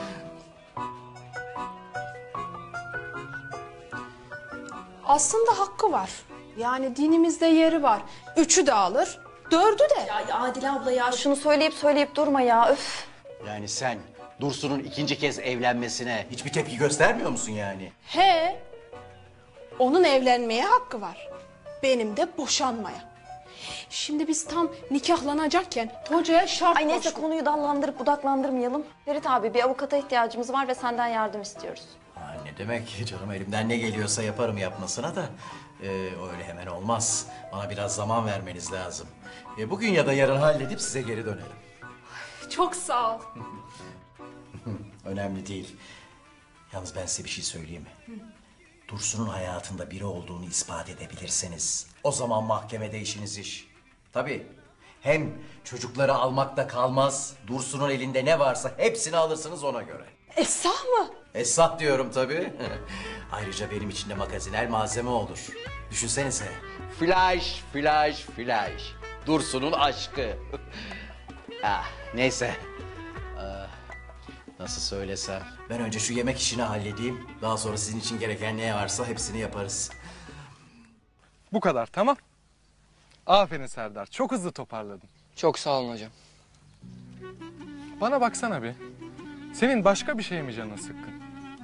Aslında hakkı var. Yani dinimizde yeri var. 3'ü de alır, 4'ü de. Ya Adile abla ya şunu söyleyip durma ya öf. Yani sen Dursun'un ikinci kez evlenmesine hiçbir tepki göstermiyor musun yani? He, onun evlenmeye hakkı var. Benim de boşanmaya. Şimdi biz tam nikahlanacakken hocaya şart Ay neyse koştuk. konuyu dallandırıp budaklandırmayalım. Ferit abi bir avukata ihtiyacımız var ve senden yardım istiyoruz. Ne demek canım, elimden ne geliyorsa yaparım yapmasına da öyle hemen olmaz. Bana biraz zaman vermeniz lazım. Bugün ya da yarın halledip size geri dönerim. Çok sağ ol. Önemli değil. Yalnız ben size bir şey söyleyeyim mi? Dursun'un hayatında biri olduğunu ispat edebilirseniz o zaman mahkemede işiniz iş. Tabii. Hem çocukları almakta kalmaz, Dursun'un elinde ne varsa hepsini alırsınız ona göre. Esah mı? Esat diyorum tabii. Ayrıca benim için de magazinel malzeme olur. Düşünsenize. Flash, flash, flash. Dursun'un aşkı. Neyse. Nasıl söylesem. Ben önce şu yemek işini halledeyim. Daha sonra sizin için gereken ne varsa hepsini yaparız. Bu kadar, tamam. Aferin Serdar, çok hızlı toparladın. Çok sağ olun hocam. Bana baksana bir. Senin başka bir şey mi canın sıkkın?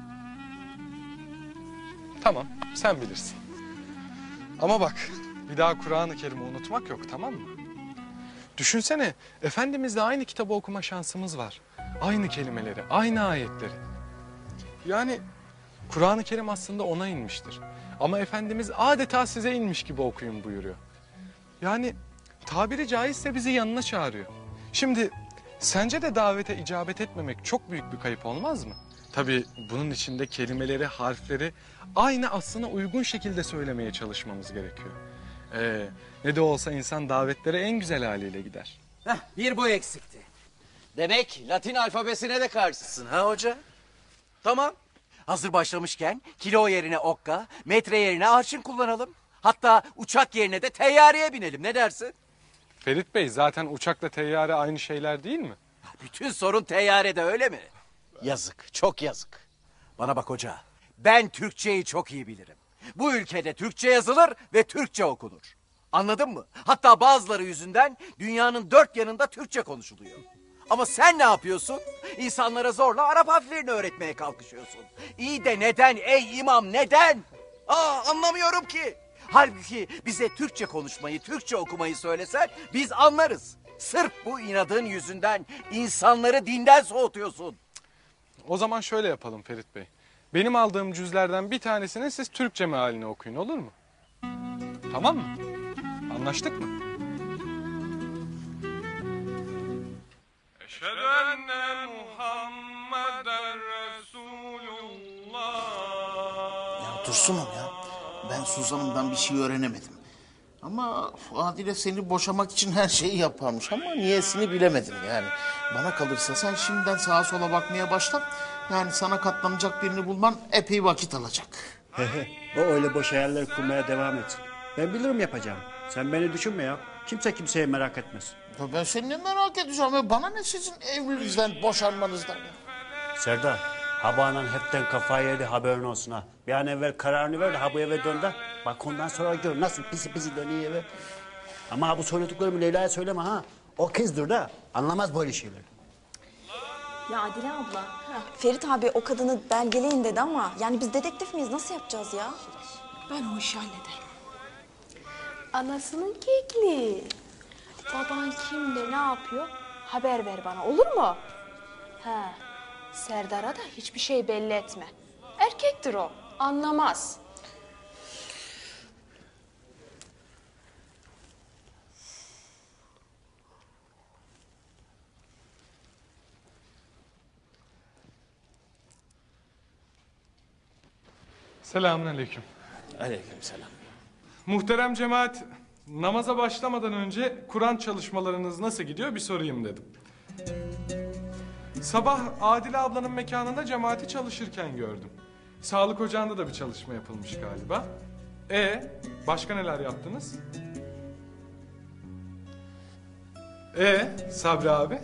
Tamam, sen bilirsin. Ama bak, bir daha Kur'an-ı Kerim'i unutmak yok, tamam mı? Düşünsene, Efendimizle aynı kitabı okuma şansımız var. Aynı kelimeleri, aynı ayetleri. Yani Kur'an-ı Kerim aslında ona inmiştir. Ama Efendimiz adeta size inmiş gibi okuyun buyuruyor. Yani tabiri caizse bizi yanına çağırıyor. Şimdi sence de davete icabet etmemek çok büyük bir kayıp olmaz mı? Tabii bunun içinde kelimeleri, harfleri aynı aslına uygun şekilde söylemeye çalışmamız gerekiyor. Ne de olsa insan davetlere en güzel haliyle gider. Heh, bir bu eksikti. Demek Latin alfabesine de karşısın ha hoca? Tamam. Hazır başlamışken kilo yerine okka, metre yerine arşın kullanalım. Hatta uçak yerine de teyyareye binelim, ne dersin? Ferit Bey, zaten uçakla teyyare aynı şeyler değil mi? Bütün sorun teyyarede, öyle mi? Yazık, çok yazık. Bana bak hoca, ben Türkçeyi çok iyi bilirim. Bu ülkede Türkçe yazılır ve Türkçe okunur. Anladın mı? Hatta bazıları yüzünden dünyanın dört yanında Türkçe konuşuluyor. Ama sen ne yapıyorsun? İnsanlara zorla Arap harflerini öğretmeye kalkışıyorsun. İyi de neden ey imam, neden? Anlamıyorum ki. Halbuki bize Türkçe konuşmayı, Türkçe okumayı söylesen biz anlarız. Sırf bu inadın yüzünden insanları dinden soğutuyorsun. O zaman şöyle yapalım Ferit Bey. Benim aldığım cüzlerden bir tanesini siz Türkçe mealini okuyun, olur mu? Tamam mı? Anlaştık mı? Eşhedü enne Muhammeden Resulullah. Ya Dursun'um ya. Ben Suzan'ımdan bir şey öğrenemedim. Ama Adile seni boşamak için her şeyi yaparmış. Ama niyesini bilemedim yani. Bana kalırsa sen şimdiden sağa sola bakmaya başla. Yani sana katlanacak birini bulman epey vakit alacak. O öyle boş hayaller kurmaya devam etsin. Ben bilirim yapacağım. Sen beni düşünme ya. Kimse kimseye merak etmez. Ya ben seni ne merak edeceğim ya. Bana ne sizin evliliğinizden, boşanmanızdan ya. Serdar, ha bu anan hepten kafayı yedi, haberin olsun ha. Bir an evvel kararını ver de ha bu eve dön de. Bak ondan sonra gör nasıl pisi pisi dönüyor eve. Ama ha bu söylediklerimi Leyla'ya söyleme ha. O kızdır da anlamaz böyle şeyleri. Ya Adile abla, Ferit abi o kadını belgeleyin dedi ama yani biz dedektif miyiz? Nasıl yapacağız ya? Ben o işi hallederim. Anasının kekli. Baban kimde ne yapıyor? Haber ver bana, olur mu? He. Serdar'a da hiçbir şey belli etme. Erkektir o. Anlamaz. Selamünaleyküm. Aleykümselam. Muhterem cemaat, namaza başlamadan önce Kur'an çalışmalarınız nasıl gidiyor bir sorayım dedim. Sabah Adile ablanın mekanında cemaati çalışırken gördüm. Sağlık ocağında da bir çalışma yapılmış galiba. Başka neler yaptınız? Sabri abi?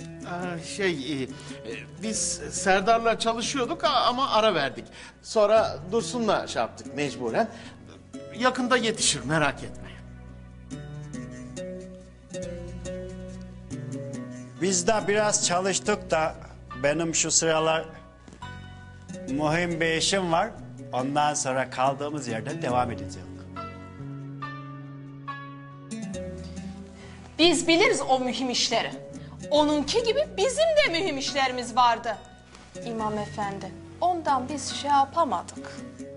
Biz Serdar'la çalışıyorduk ama ara verdik. Sonra Dursun'la şey yaptık mecburen. Yakında yetişir, merak etme. Biz de biraz çalıştık da benim şu sıralar mühim bir işim var. Ondan sonra kaldığımız yerden devam edeceğiz. Biz biliriz o mühim işleri. Onunki gibi bizim de mühim işlerimiz vardı. İmam efendi, ondan biz şey yapamadık.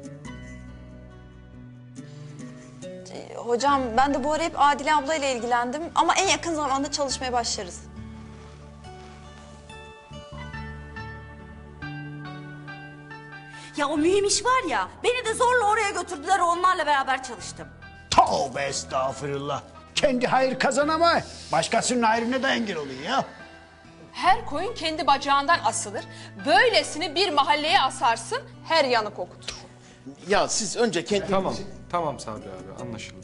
Hocam ben de bu ara hep Adile ablayla ilgilendim ama en yakın zamanda çalışmaya başlarız. Ya o mühim iş var ya, beni de zorla oraya götürdüler, onlarla beraber çalıştım. Tövbe estağfurullah. Kendi hayır kazanamay. Başkasının hayrına da engel oluyor ya. Her koyun kendi bacağından asılır. Böylesini bir mahalleye asarsın, her yanı kokutur. Ya siz önce kendinizi... Tamam Sabri abi, anlaşıldı.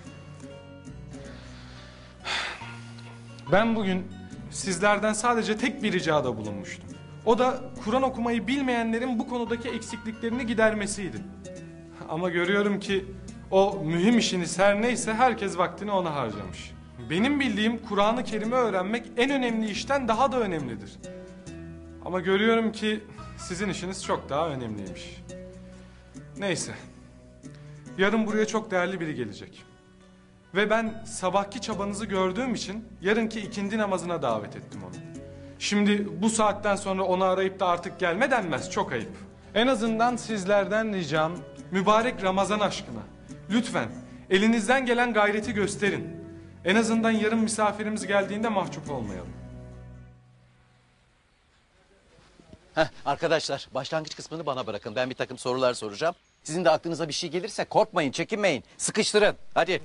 Ben bugün sizlerden sadece tek bir ricada bulunmuştum. O da Kur'an okumayı bilmeyenlerin bu konudaki eksikliklerini gidermesiydi. Ama görüyorum ki o mühim işiniz her neyse herkes vaktini ona harcamış. Benim bildiğim Kur'an-ı Kerim'i öğrenmek en önemli işten daha da önemlidir. Ama görüyorum ki sizin işiniz çok daha önemliymiş. Neyse. Yarın buraya çok değerli biri gelecek. Ve ben sabahki çabanızı gördüğüm için yarınki ikindi namazına davet ettim onu. Şimdi bu saatten sonra onu arayıp da artık gelme denmez, çok ayıp. En azından sizlerden ricam mübarek Ramazan aşkına. Lütfen elinizden gelen gayreti gösterin. En azından yarın misafirimiz geldiğinde mahcup olmayalım. Arkadaşlar başlangıç kısmını bana bırakın. Ben bir takım sorular soracağım. Sizin de aklınıza bir şey gelirse korkmayın, çekinmeyin. Sıkıştırın. Hadi.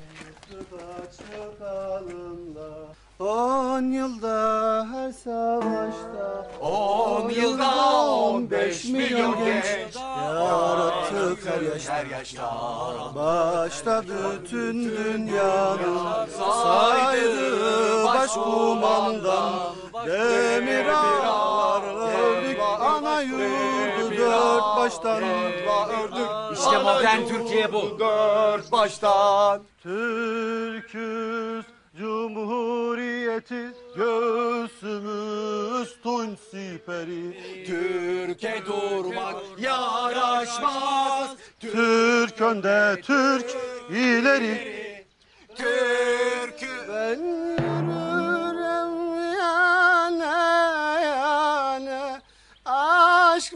10 yılda her savaşta 10 yılda 15 milyon genç yarattık her yaşta. Başta bütün dünyanın saydı başkumandan demir ağlar ördük ana yurdu dört baştan ördük. İşte modern Türkiye bu. Dört baştan Türküz Cumhuriyetiz göğsümüz tunç siperi. Türkiye durmak yaraşmaz. Türk önde Türk ileri. Türk'ü ben yürürüm yana yana. Aşk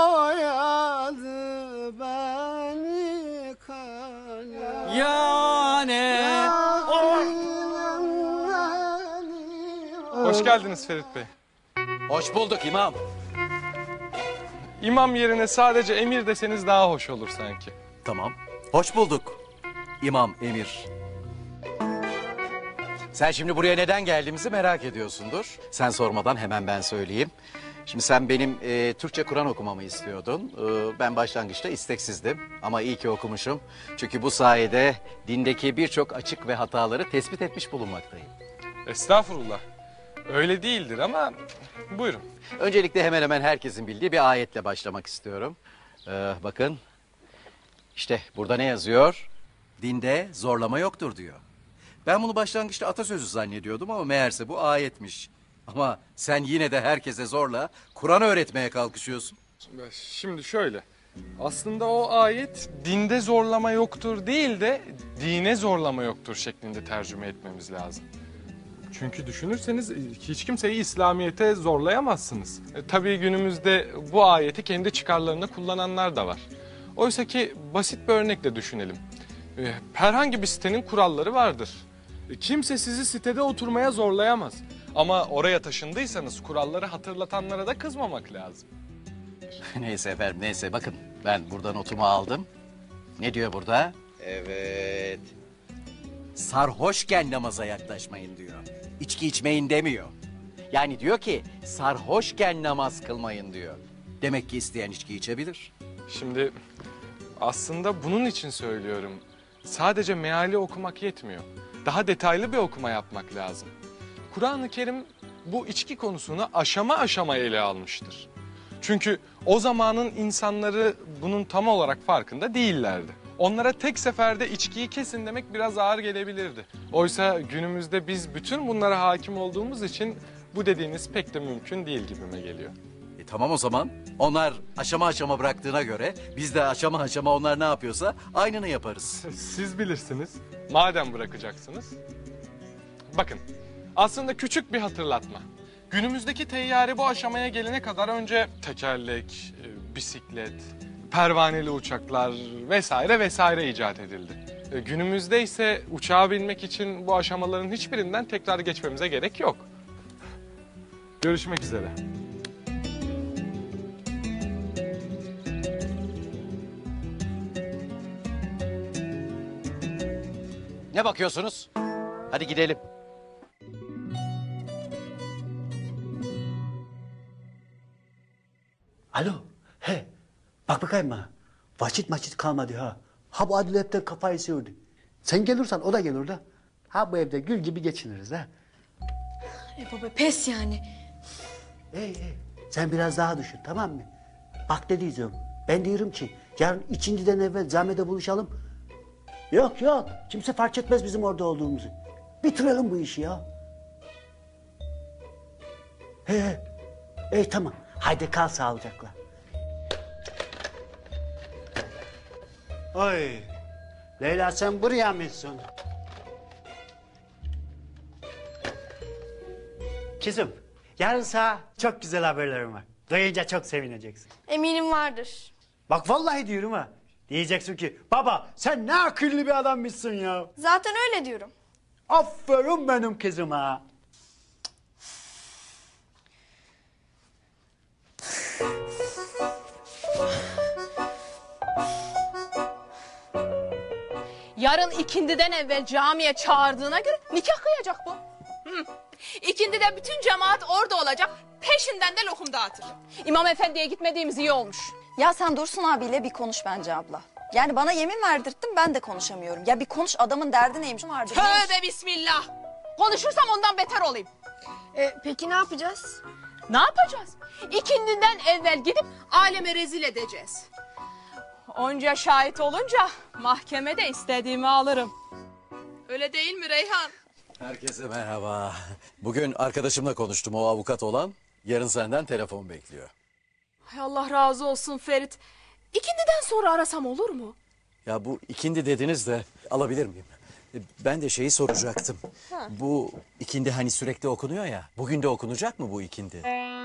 boyadı beni kana. Yani. Hoş geldiniz Ferit Bey. Hoş bulduk imam. İmam yerine sadece emir deseniz daha hoş olur sanki. Tamam. Hoş bulduk. İmam Emir. Sen şimdi buraya neden geldiğimizi merak ediyorsundur. Sen sormadan hemen ben söyleyeyim. Şimdi sen benim Türkçe Kur'an okumamı istiyordun. Ben başlangıçta isteksizdim ama iyi ki okumuşum. Çünkü bu sayede dindeki birçok açık ve hataları tespit etmiş bulunmaktayım. Estağfurullah. Öyle değildir ama buyurun. Öncelikle hemen hemen herkesin bildiği bir ayetle başlamak istiyorum. Bakın işte burada ne yazıyor? Dinde zorlama yoktur diyor. Ben bunu başlangıçta atasözü zannediyordum ama meğerse bu ayetmiş. Ama sen yine de herkese zorla Kur'an öğretmeye kalkışıyorsun. Şimdi şöyle. Aslında o ayet dinde zorlama yoktur değil de dine zorlama yoktur şeklinde tercüme etmemiz lazım. Çünkü düşünürseniz hiç kimseyi İslamiyet'e zorlayamazsınız. Tabii günümüzde bu ayeti kendi çıkarlarına kullananlar da var. Oysa ki basit bir örnekle düşünelim. Herhangi bir sitenin kuralları vardır. Kimse sizi sitede oturmaya zorlayamaz. Ama oraya taşındıysanız kuralları hatırlatanlara da kızmamak lazım. Neyse efendim neyse bakın ben burada notumu aldım. Ne diyor burada? Evet. Sarhoşken namaza yaklaşmayın diyor. İçki içmeyin demiyor. Yani diyor ki sarhoşken namaz kılmayın diyor. Demek ki isteyen içki içebilir. Şimdi aslında bunun için söylüyorum. Sadece meali okumak yetmiyor. Daha detaylı bir okuma yapmak lazım. Kur'an-ı Kerim bu içki konusunu aşama aşama ele almıştır. Çünkü o zamanın insanları bunun tam olarak farkında değillerdi. Onlara tek seferde içkiyi kesin demek biraz ağır gelebilirdi. Oysa günümüzde biz bütün bunlara hakim olduğumuz için bu dediğiniz pek de mümkün değil gibime geliyor. Tamam o zaman. Onlar aşama aşama bıraktığına göre biz de aşama aşama onlar ne yapıyorsa aynını yaparız. Siz bilirsiniz. Madem bırakacaksınız. Bakın aslında küçük bir hatırlatma. Günümüzdeki teyyare bu aşamaya gelene kadar önce tekerlek, bisiklet, pervaneli uçaklar vesaire vesaire icat edildi. Günümüzde ise uçağa binmek için bu aşamaların hiçbirinden tekrar geçmemize gerek yok. Görüşmek üzere. Ne bakıyorsunuz? Hadi gidelim. Alo, he. Bak bakayım bana. Vakit kalmadı ha. Ha bu Adile hepten kafayı sürdü. Sen gelirsen o da gelir de. Ha bu evde gül gibi geçiniriz ha. Baba pes yani. Sen biraz daha düşün tamam mı? Bak ne diyeceğim. Ben diyorum ki yarın ikindiden evvel camide buluşalım. Yok kimse fark etmez bizim orada olduğumuzu. Bitirelim bu işi ya. Tamam. Haydi kal sağlıcakla. Oy. Leyla sen buraya mısın? Kızım, yarın sana çok güzel haberlerim var. Duyunca çok sevineceksin. Eminim vardır. Bak vallahi diyorum ha. Diyeceksin ki baba sen ne akıllı bir adammışsın ya. Zaten öyle diyorum. Aferin benim kızıma. Yarın ikindiden evvel camiye çağırdığına göre nikah kıyacak bu. İkindide bütün cemaat orada olacak. Peşinden de lokum dağıtacak. İmam Efendi'ye gitmediğimiz iyi olmuş. Ya sen Dursun abiyle bir konuş bence abla. Yani bana yemin verdirttin ben de konuşamıyorum. Ya bir konuş adamın derdi neymiş vardır. Tövbe bismillah. Konuşursam ondan beter olayım. Peki ne yapacağız? Ne yapacağız? İkindiden evvel gidip aleme rezil edeceğiz. Onca şahit olunca mahkemede istediğimi alırım. Öyle değil mi Reyhan? Herkese merhaba. Bugün arkadaşımla konuştum, o avukat olan. Yarın senden telefon bekliyor. Hay Allah razı olsun Ferit. İkindiden sonra arasam olur mu? Ya bu ikindi dediniz de alabilir miyim? Ben de şeyi soracaktım. Ha. Bu ikindi hani sürekli okunuyor ya. Bugün de okunacak mı bu ikindi?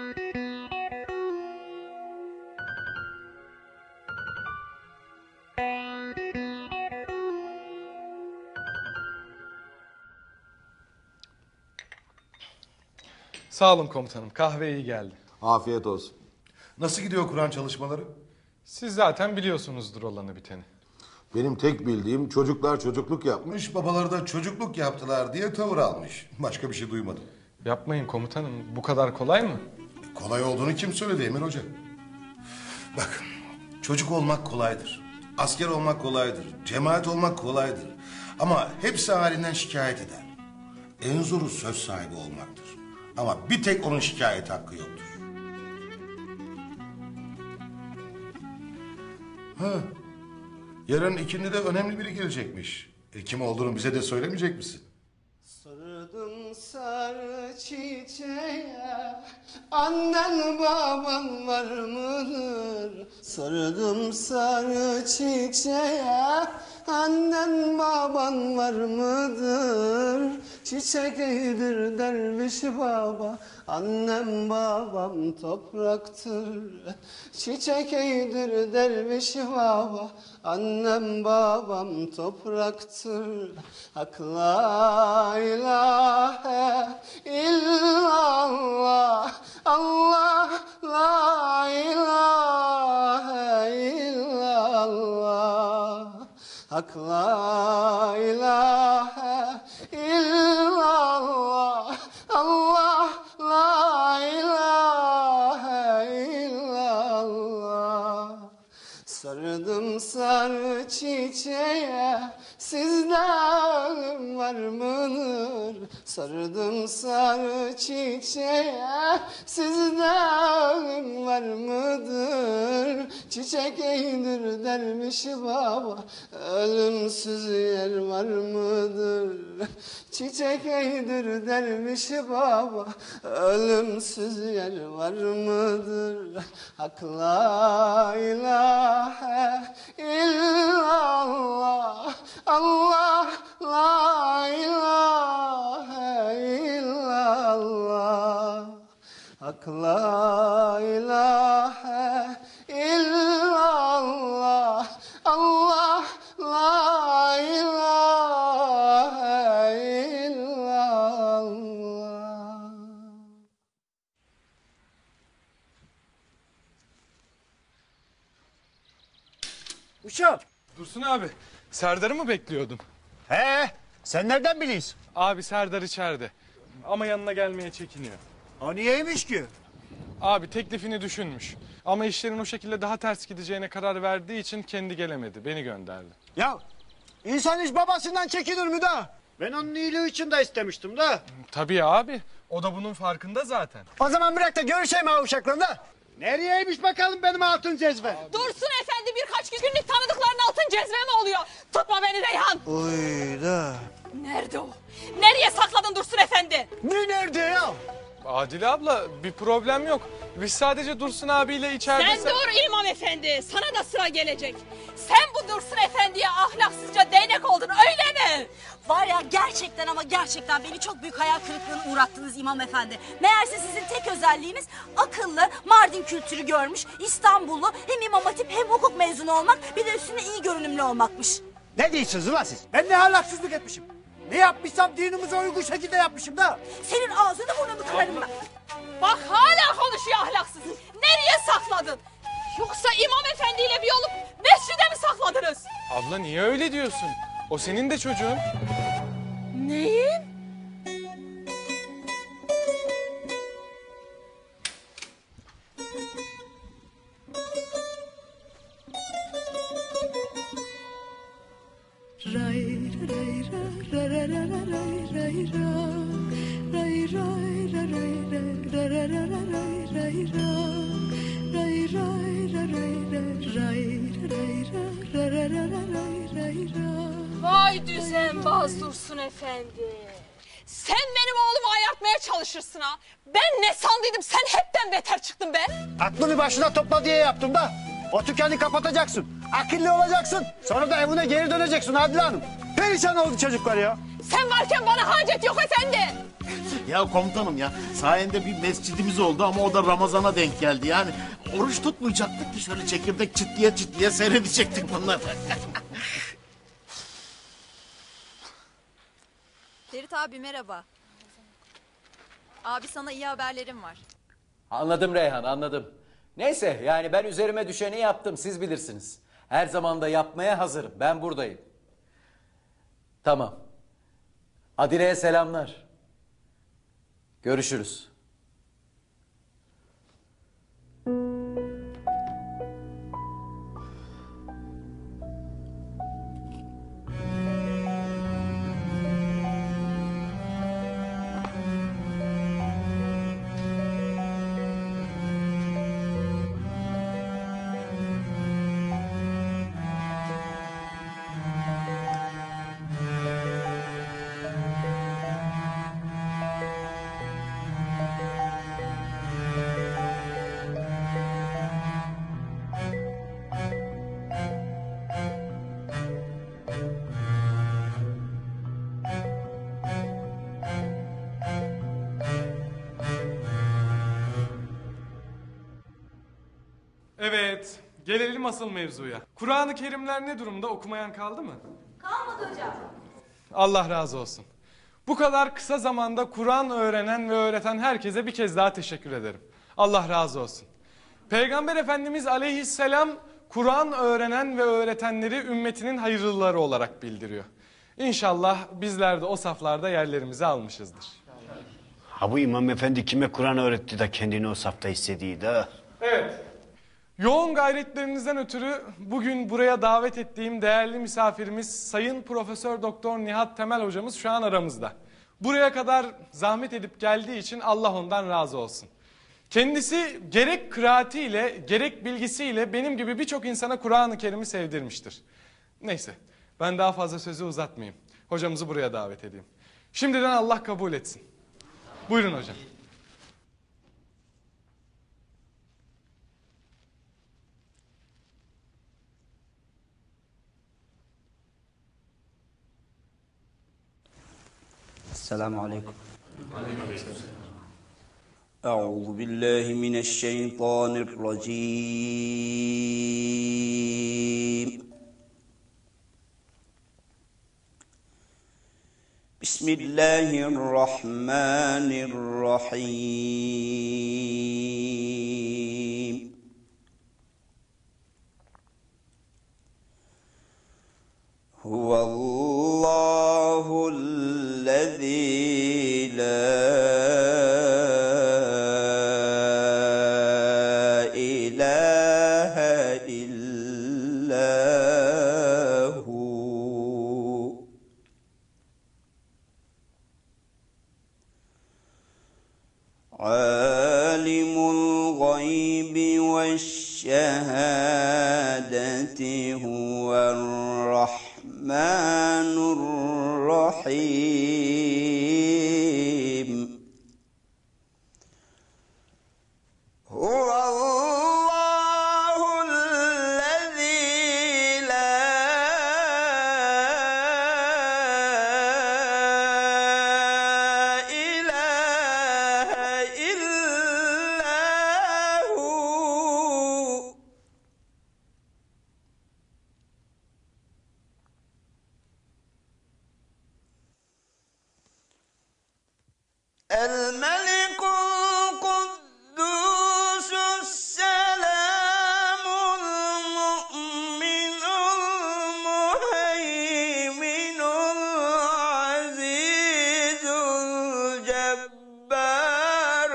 Sağ olun komutanım. Kahve iyi geldi. Afiyet olsun. Nasıl gidiyor Kur'an çalışmaları? Siz zaten biliyorsunuzdur olanı biteni. Benim tek bildiğim çocuklar çocukluk yapmış, babaları da çocukluk yaptılar diye tavır almış. Başka bir şey duymadım. Yapmayın komutanım. Bu kadar kolay mı? Kolay olduğunu kim söyledi Emir Hoca? Bak, çocuk olmak kolaydır. Asker olmak kolaydır. Cemaat olmak kolaydır. Ama hepsi halinden şikayet eder. En zoru söz sahibi olmaktır. Ama bir tek onun şikayet hakkı yoktur. Ha, yarın ikindide önemli biri gelecekmiş. Kim olduğunu bize de söylemeyecek misin? Sardım sarı çiçeğe, annen baban var mıdır? Sardım sarı çiçeğe, annen baban var mıdır? Çiçek iyidir derviş baba, annem babam topraktır. Çiçek iyidir derviş baba, annem babam topraktır. Hak la ilahe illallah, Allah la ilahe illallah. Hak la ilahe illallah, Allah la ilahe illallah. Sardım sarı çiçeğe, sizde ölüm var mıdır? Sardım sarı çiçeğe, sizde ölüm var mıdır? Çiçek iyidir dermiş baba, ölümsüz yer var mıdır? Çiçek iyidir dermiş baba, ölümsüz yer var mıdır? Hak la ilahe illallah, Allah la ilahe illallah. Hak la ilahe illallah, Allah la ilahe illallah. Uşak. Dursun abi. Serdar'ı mı bekliyordun? He, sen nereden biliyorsun? Abi Serdar içeride. Ama yanına gelmeye çekiniyor. O niyeymiş ki? Abi teklifini düşünmüş. Ama işlerin o şekilde daha ters gideceğine karar verdiği için kendi gelemedi. Beni gönderdi. Ya insan hiç babasından çekinir mi da? Ben onun iyiliği için de istemiştim da. Tabii abi. O da bunun farkında zaten. O zaman bırak da görüşeyim ha uşaklarla. Nereyeymiş bakalım benim altın cezve? Dursun Efendi birkaç günlük tanıdıkların altın cezve mi oluyor? Tutma beni Reyhan. Oy da. Nerede o? Nereye sakladın Dursun Efendi? Ne nerede ya? Adile abla bir problem yok. Biz sadece Dursun abiyle içeride... Sen dur İmam Efendi, sana da sıra gelecek. Sen bu Dursun Efendi'ye ahlaksızca değnek oldun, öyle mi? Var ya gerçekten ama gerçekten beni çok büyük hayal kırıklığına uğrattınız İmam Efendi. Meğerse sizin tek özelliğiniz akıllı, Mardin kültürü görmüş, İstanbullu, hem İmam Hatip hem hukuk mezunu olmak, bir de üstüne iyi görünümlü olmakmış. Ne diyorsunuz ulan siz? Ben ne ahlaksızlık etmişim? Ne yapmışsam dinimize uygun şekilde yapmışım da. Senin ağzını burnunu kırarım ben. Bak hala konuşuyor ahlaksızı. Nereye sakladın? Yoksa İmam Efendi ile bir olup mescide mi sakladınız? Abla niye öyle diyorsun? O senin de çocuğun. Neyim? Vay düzenbaz Dursun Efendi. Sen benim oğlumu ayartmaya çalışırsın ha. Ben ne sandıydım, sen hepten beter çıktın be. Aklını başına topla diye yaptım da. O dükkanı kapatacaksın. Akıllı olacaksın. Sonra da evine geri döneceksin Adile Hanım. Perişan oldu çocuklar ya. Sen varken bana hacet yok efendi. Ya komutanım ya sayende bir mescidimiz oldu ama o da Ramazan'a denk geldi. Yani oruç tutmayacaktık ki şöyle çekirdek çıtlıya çıtlıya seyredecektik bunları. Ferit abi merhaba. Abi sana iyi haberlerim var. Anladım Reyhan, anladım. Neyse yani ben üzerime düşeni yaptım, siz bilirsiniz. Her zaman da yapmaya hazırım, ben buradayım. Tamam. Adile'ye selamlar. Görüşürüz. Evet, gelelim asıl mevzuya. Kur'an-ı Kerimler ne durumda? Okumayan kaldı mı? Kalmadı hocam. Allah razı olsun. Bu kadar kısa zamanda Kur'an öğrenen ve öğreten herkese bir kez daha teşekkür ederim. Allah razı olsun. Peygamber Efendimiz aleyhisselam Kur'an öğrenen ve öğretenleri ümmetinin hayırlıları olarak bildiriyor. İnşallah bizler de o saflarda yerlerimizi almışızdır. Ha bu İmam Efendi kime Kur'an öğretti de kendini o safta hissediydi ha? Evet. Yoğun gayretlerinizden ötürü bugün buraya davet ettiğim değerli misafirimiz Sayın Profesör Doktor Nihat Temel hocamız şu an aramızda. Buraya kadar zahmet edip geldiği için Allah ondan razı olsun. Kendisi gerek kıraatiyle gerek bilgisiyle benim gibi birçok insana Kur'an-ı Kerim'i sevdirmiştir. Neyse ben daha fazla sözü uzatmayayım. Hocamızı buraya davet edeyim. Şimdiden Allah kabul etsin. Buyurun hocam. السلام عليكم أعوذ بالله من الشيطان الرجيم بسم الله الرحمن الرحيم هو الله الذي لا إله إلا هو عالم الغيب والشهادة هو الرحمن الرحيم الملك القدوس السلام المؤمن المهيمن العزيز الجبار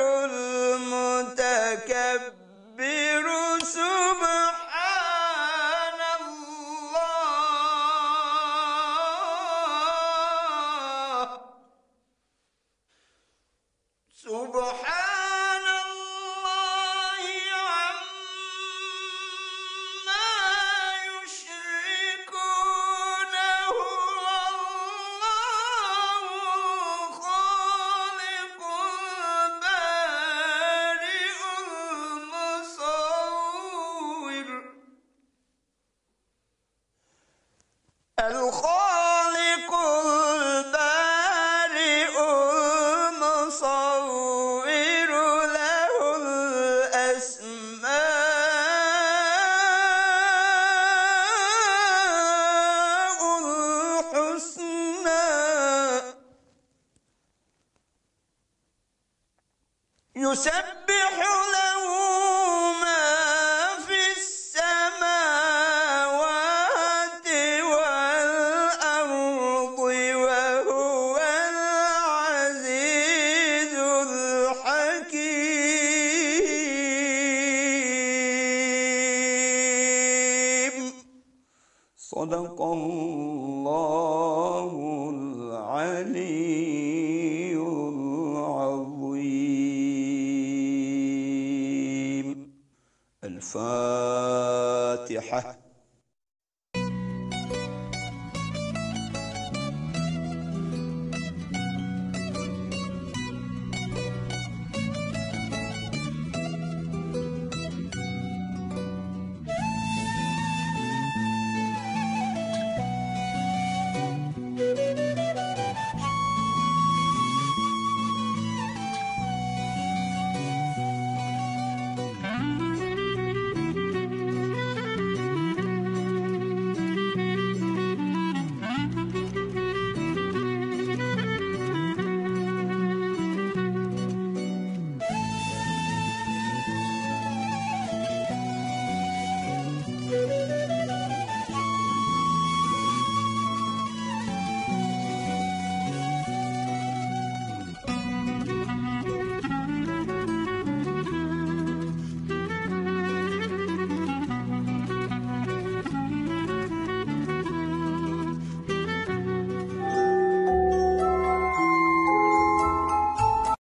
المتكبر سبحان الله سبحان الله عما يشركون هو الله خالق البارئ المصور الخالق البارئ المصور له الأسماء الحسنى يسبح له ما في السماوات والأرض وهو العزيز الحكيم صدق الله العلي العظيم الفاتحة